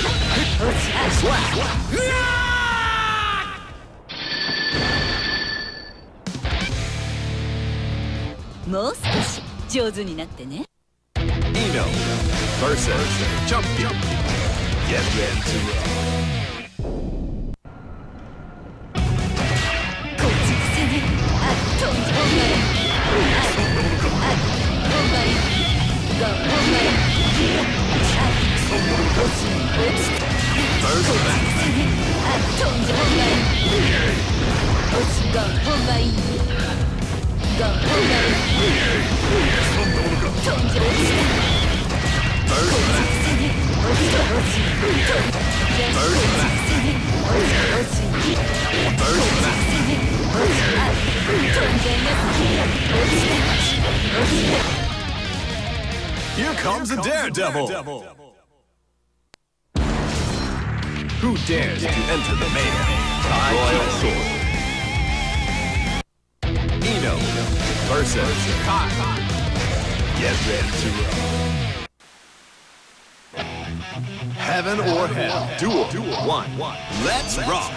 もう少し上手になってね。 Eno versus Champion. Get ready to roll. こっちくせに飛んじゃうね。本番いい。本番いい。 Here comes a daredevil. Who dares to enter the mayhem? Royal Sword. Eno versus Kai. Get ready to roll. Heaven or hell. Duel 1. Let's rock.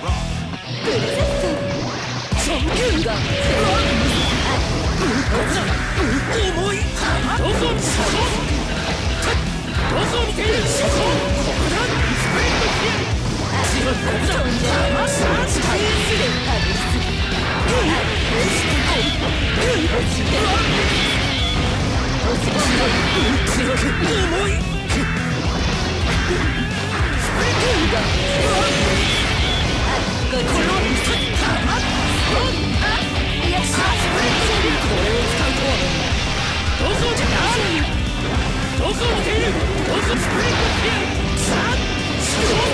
重い。 どこを見ているそこどこを見ているそこここだスプリットヒア強いここださあスタイルする強く重いスプリットこれを見せてこれを使うとどこじゃなどこを見ているどこスプリットヒアさあスプリット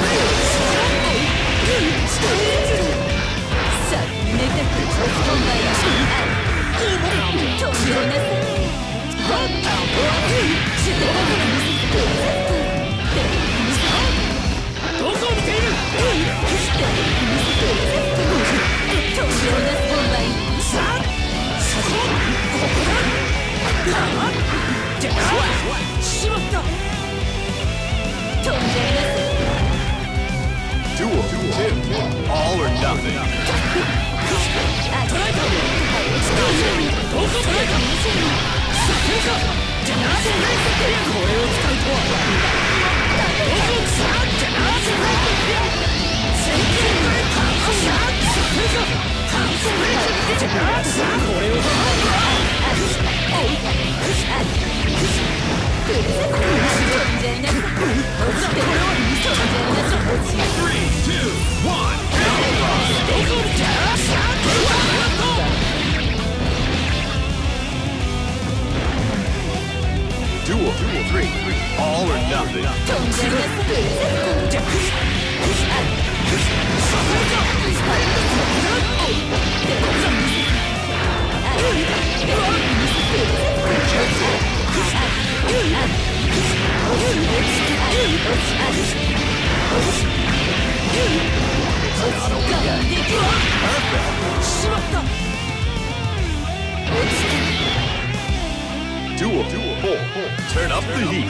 さあ寝てく本番や飛んでなさいどこを見ているさあそこここだじゃあしまった飛んじゃいなさい Duel 2 All or nothing 捉えたどこ捉えたさあじゃあこれを使うとはどこさあじゃあこれを Duel 3 All or nothing しまった Duel 4 Turn up the heat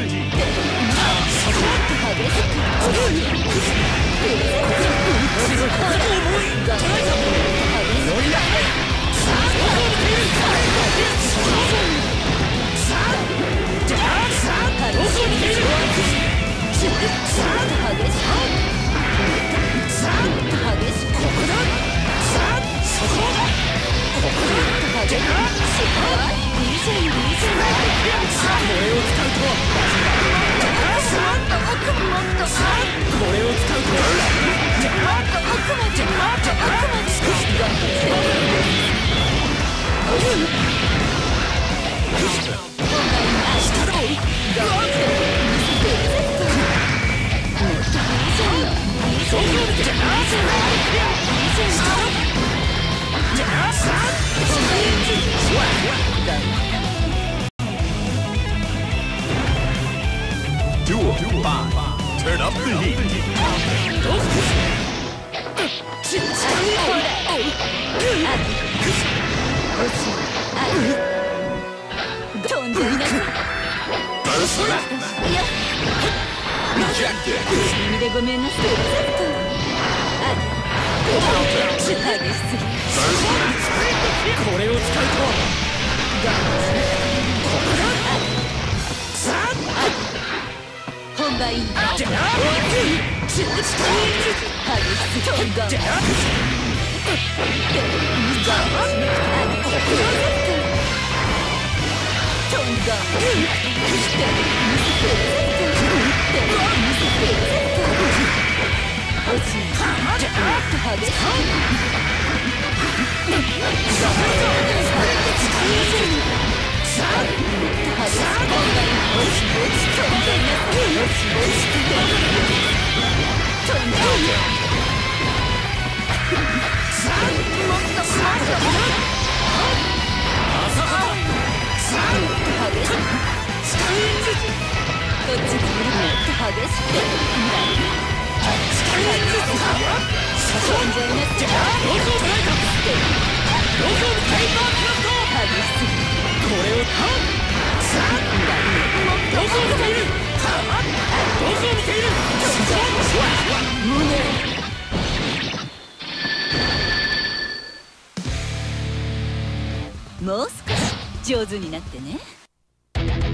でごめんなさい。 これを使うと本番いいじゃあ激しすぎじゃあもう少し上手になってね。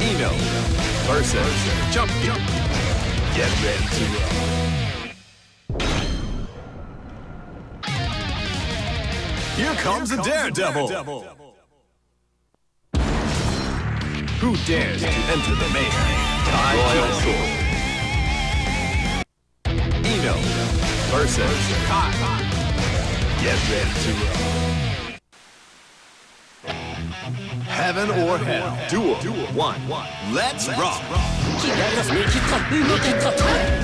Eno versus Jumpy. Get ready to roll. Here comes a daredevil. Who dares to enter the main? Royal Sword. Eno versus Kai. Get ready to roll. Heaven or hell. Duel 1. Let's rock. 見切った動けたもっと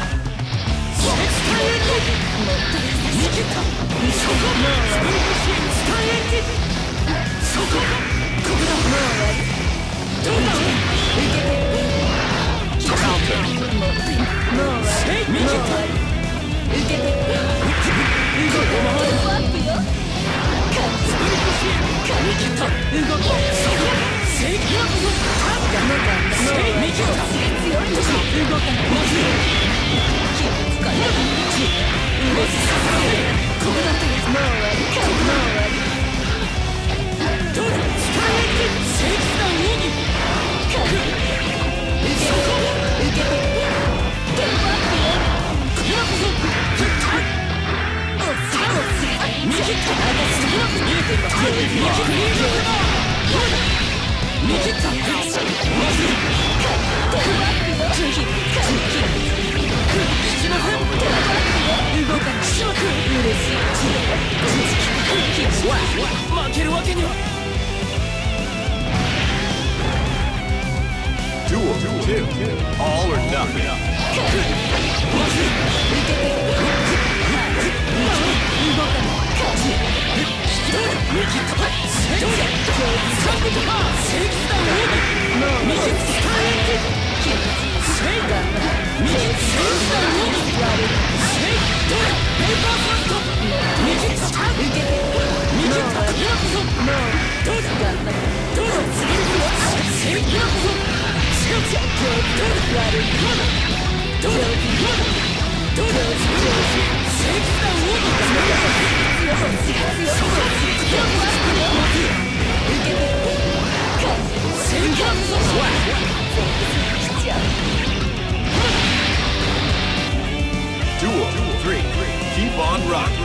負けるわけには。 Duel 2. All or nothing. Duel 3. Keep on rocking.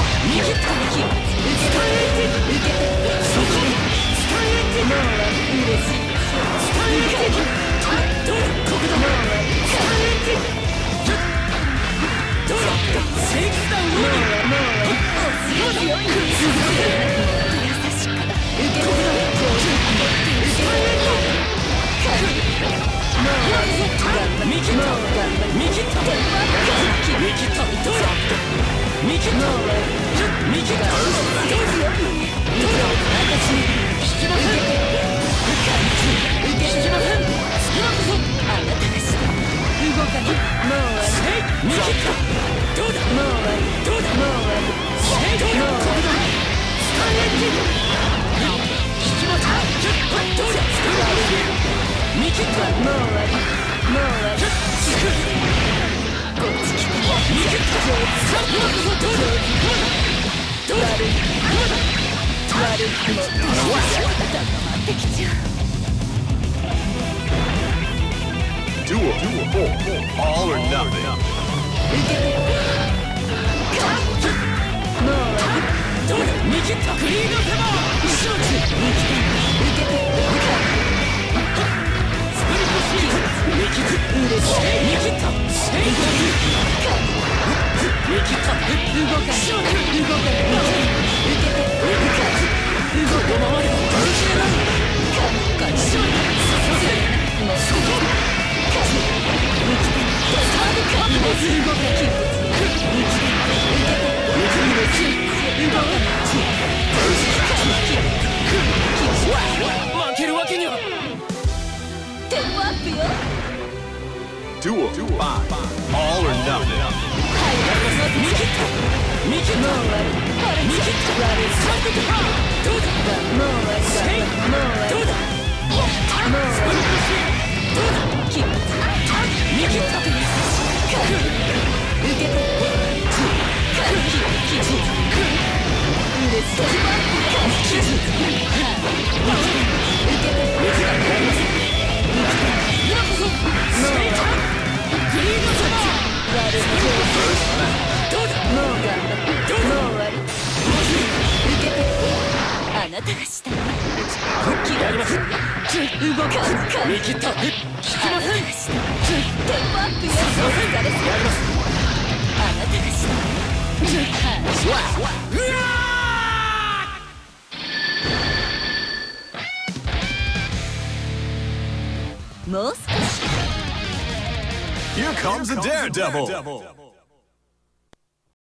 Duel 4. All or nothing. Duel 5. All or nothing. なたがしたね。 It's 気がやりましょう。動かんか見切った。聞きません。テンポアップよ。やります。あなたがしたね。もう少し。 Here comes a daredevil!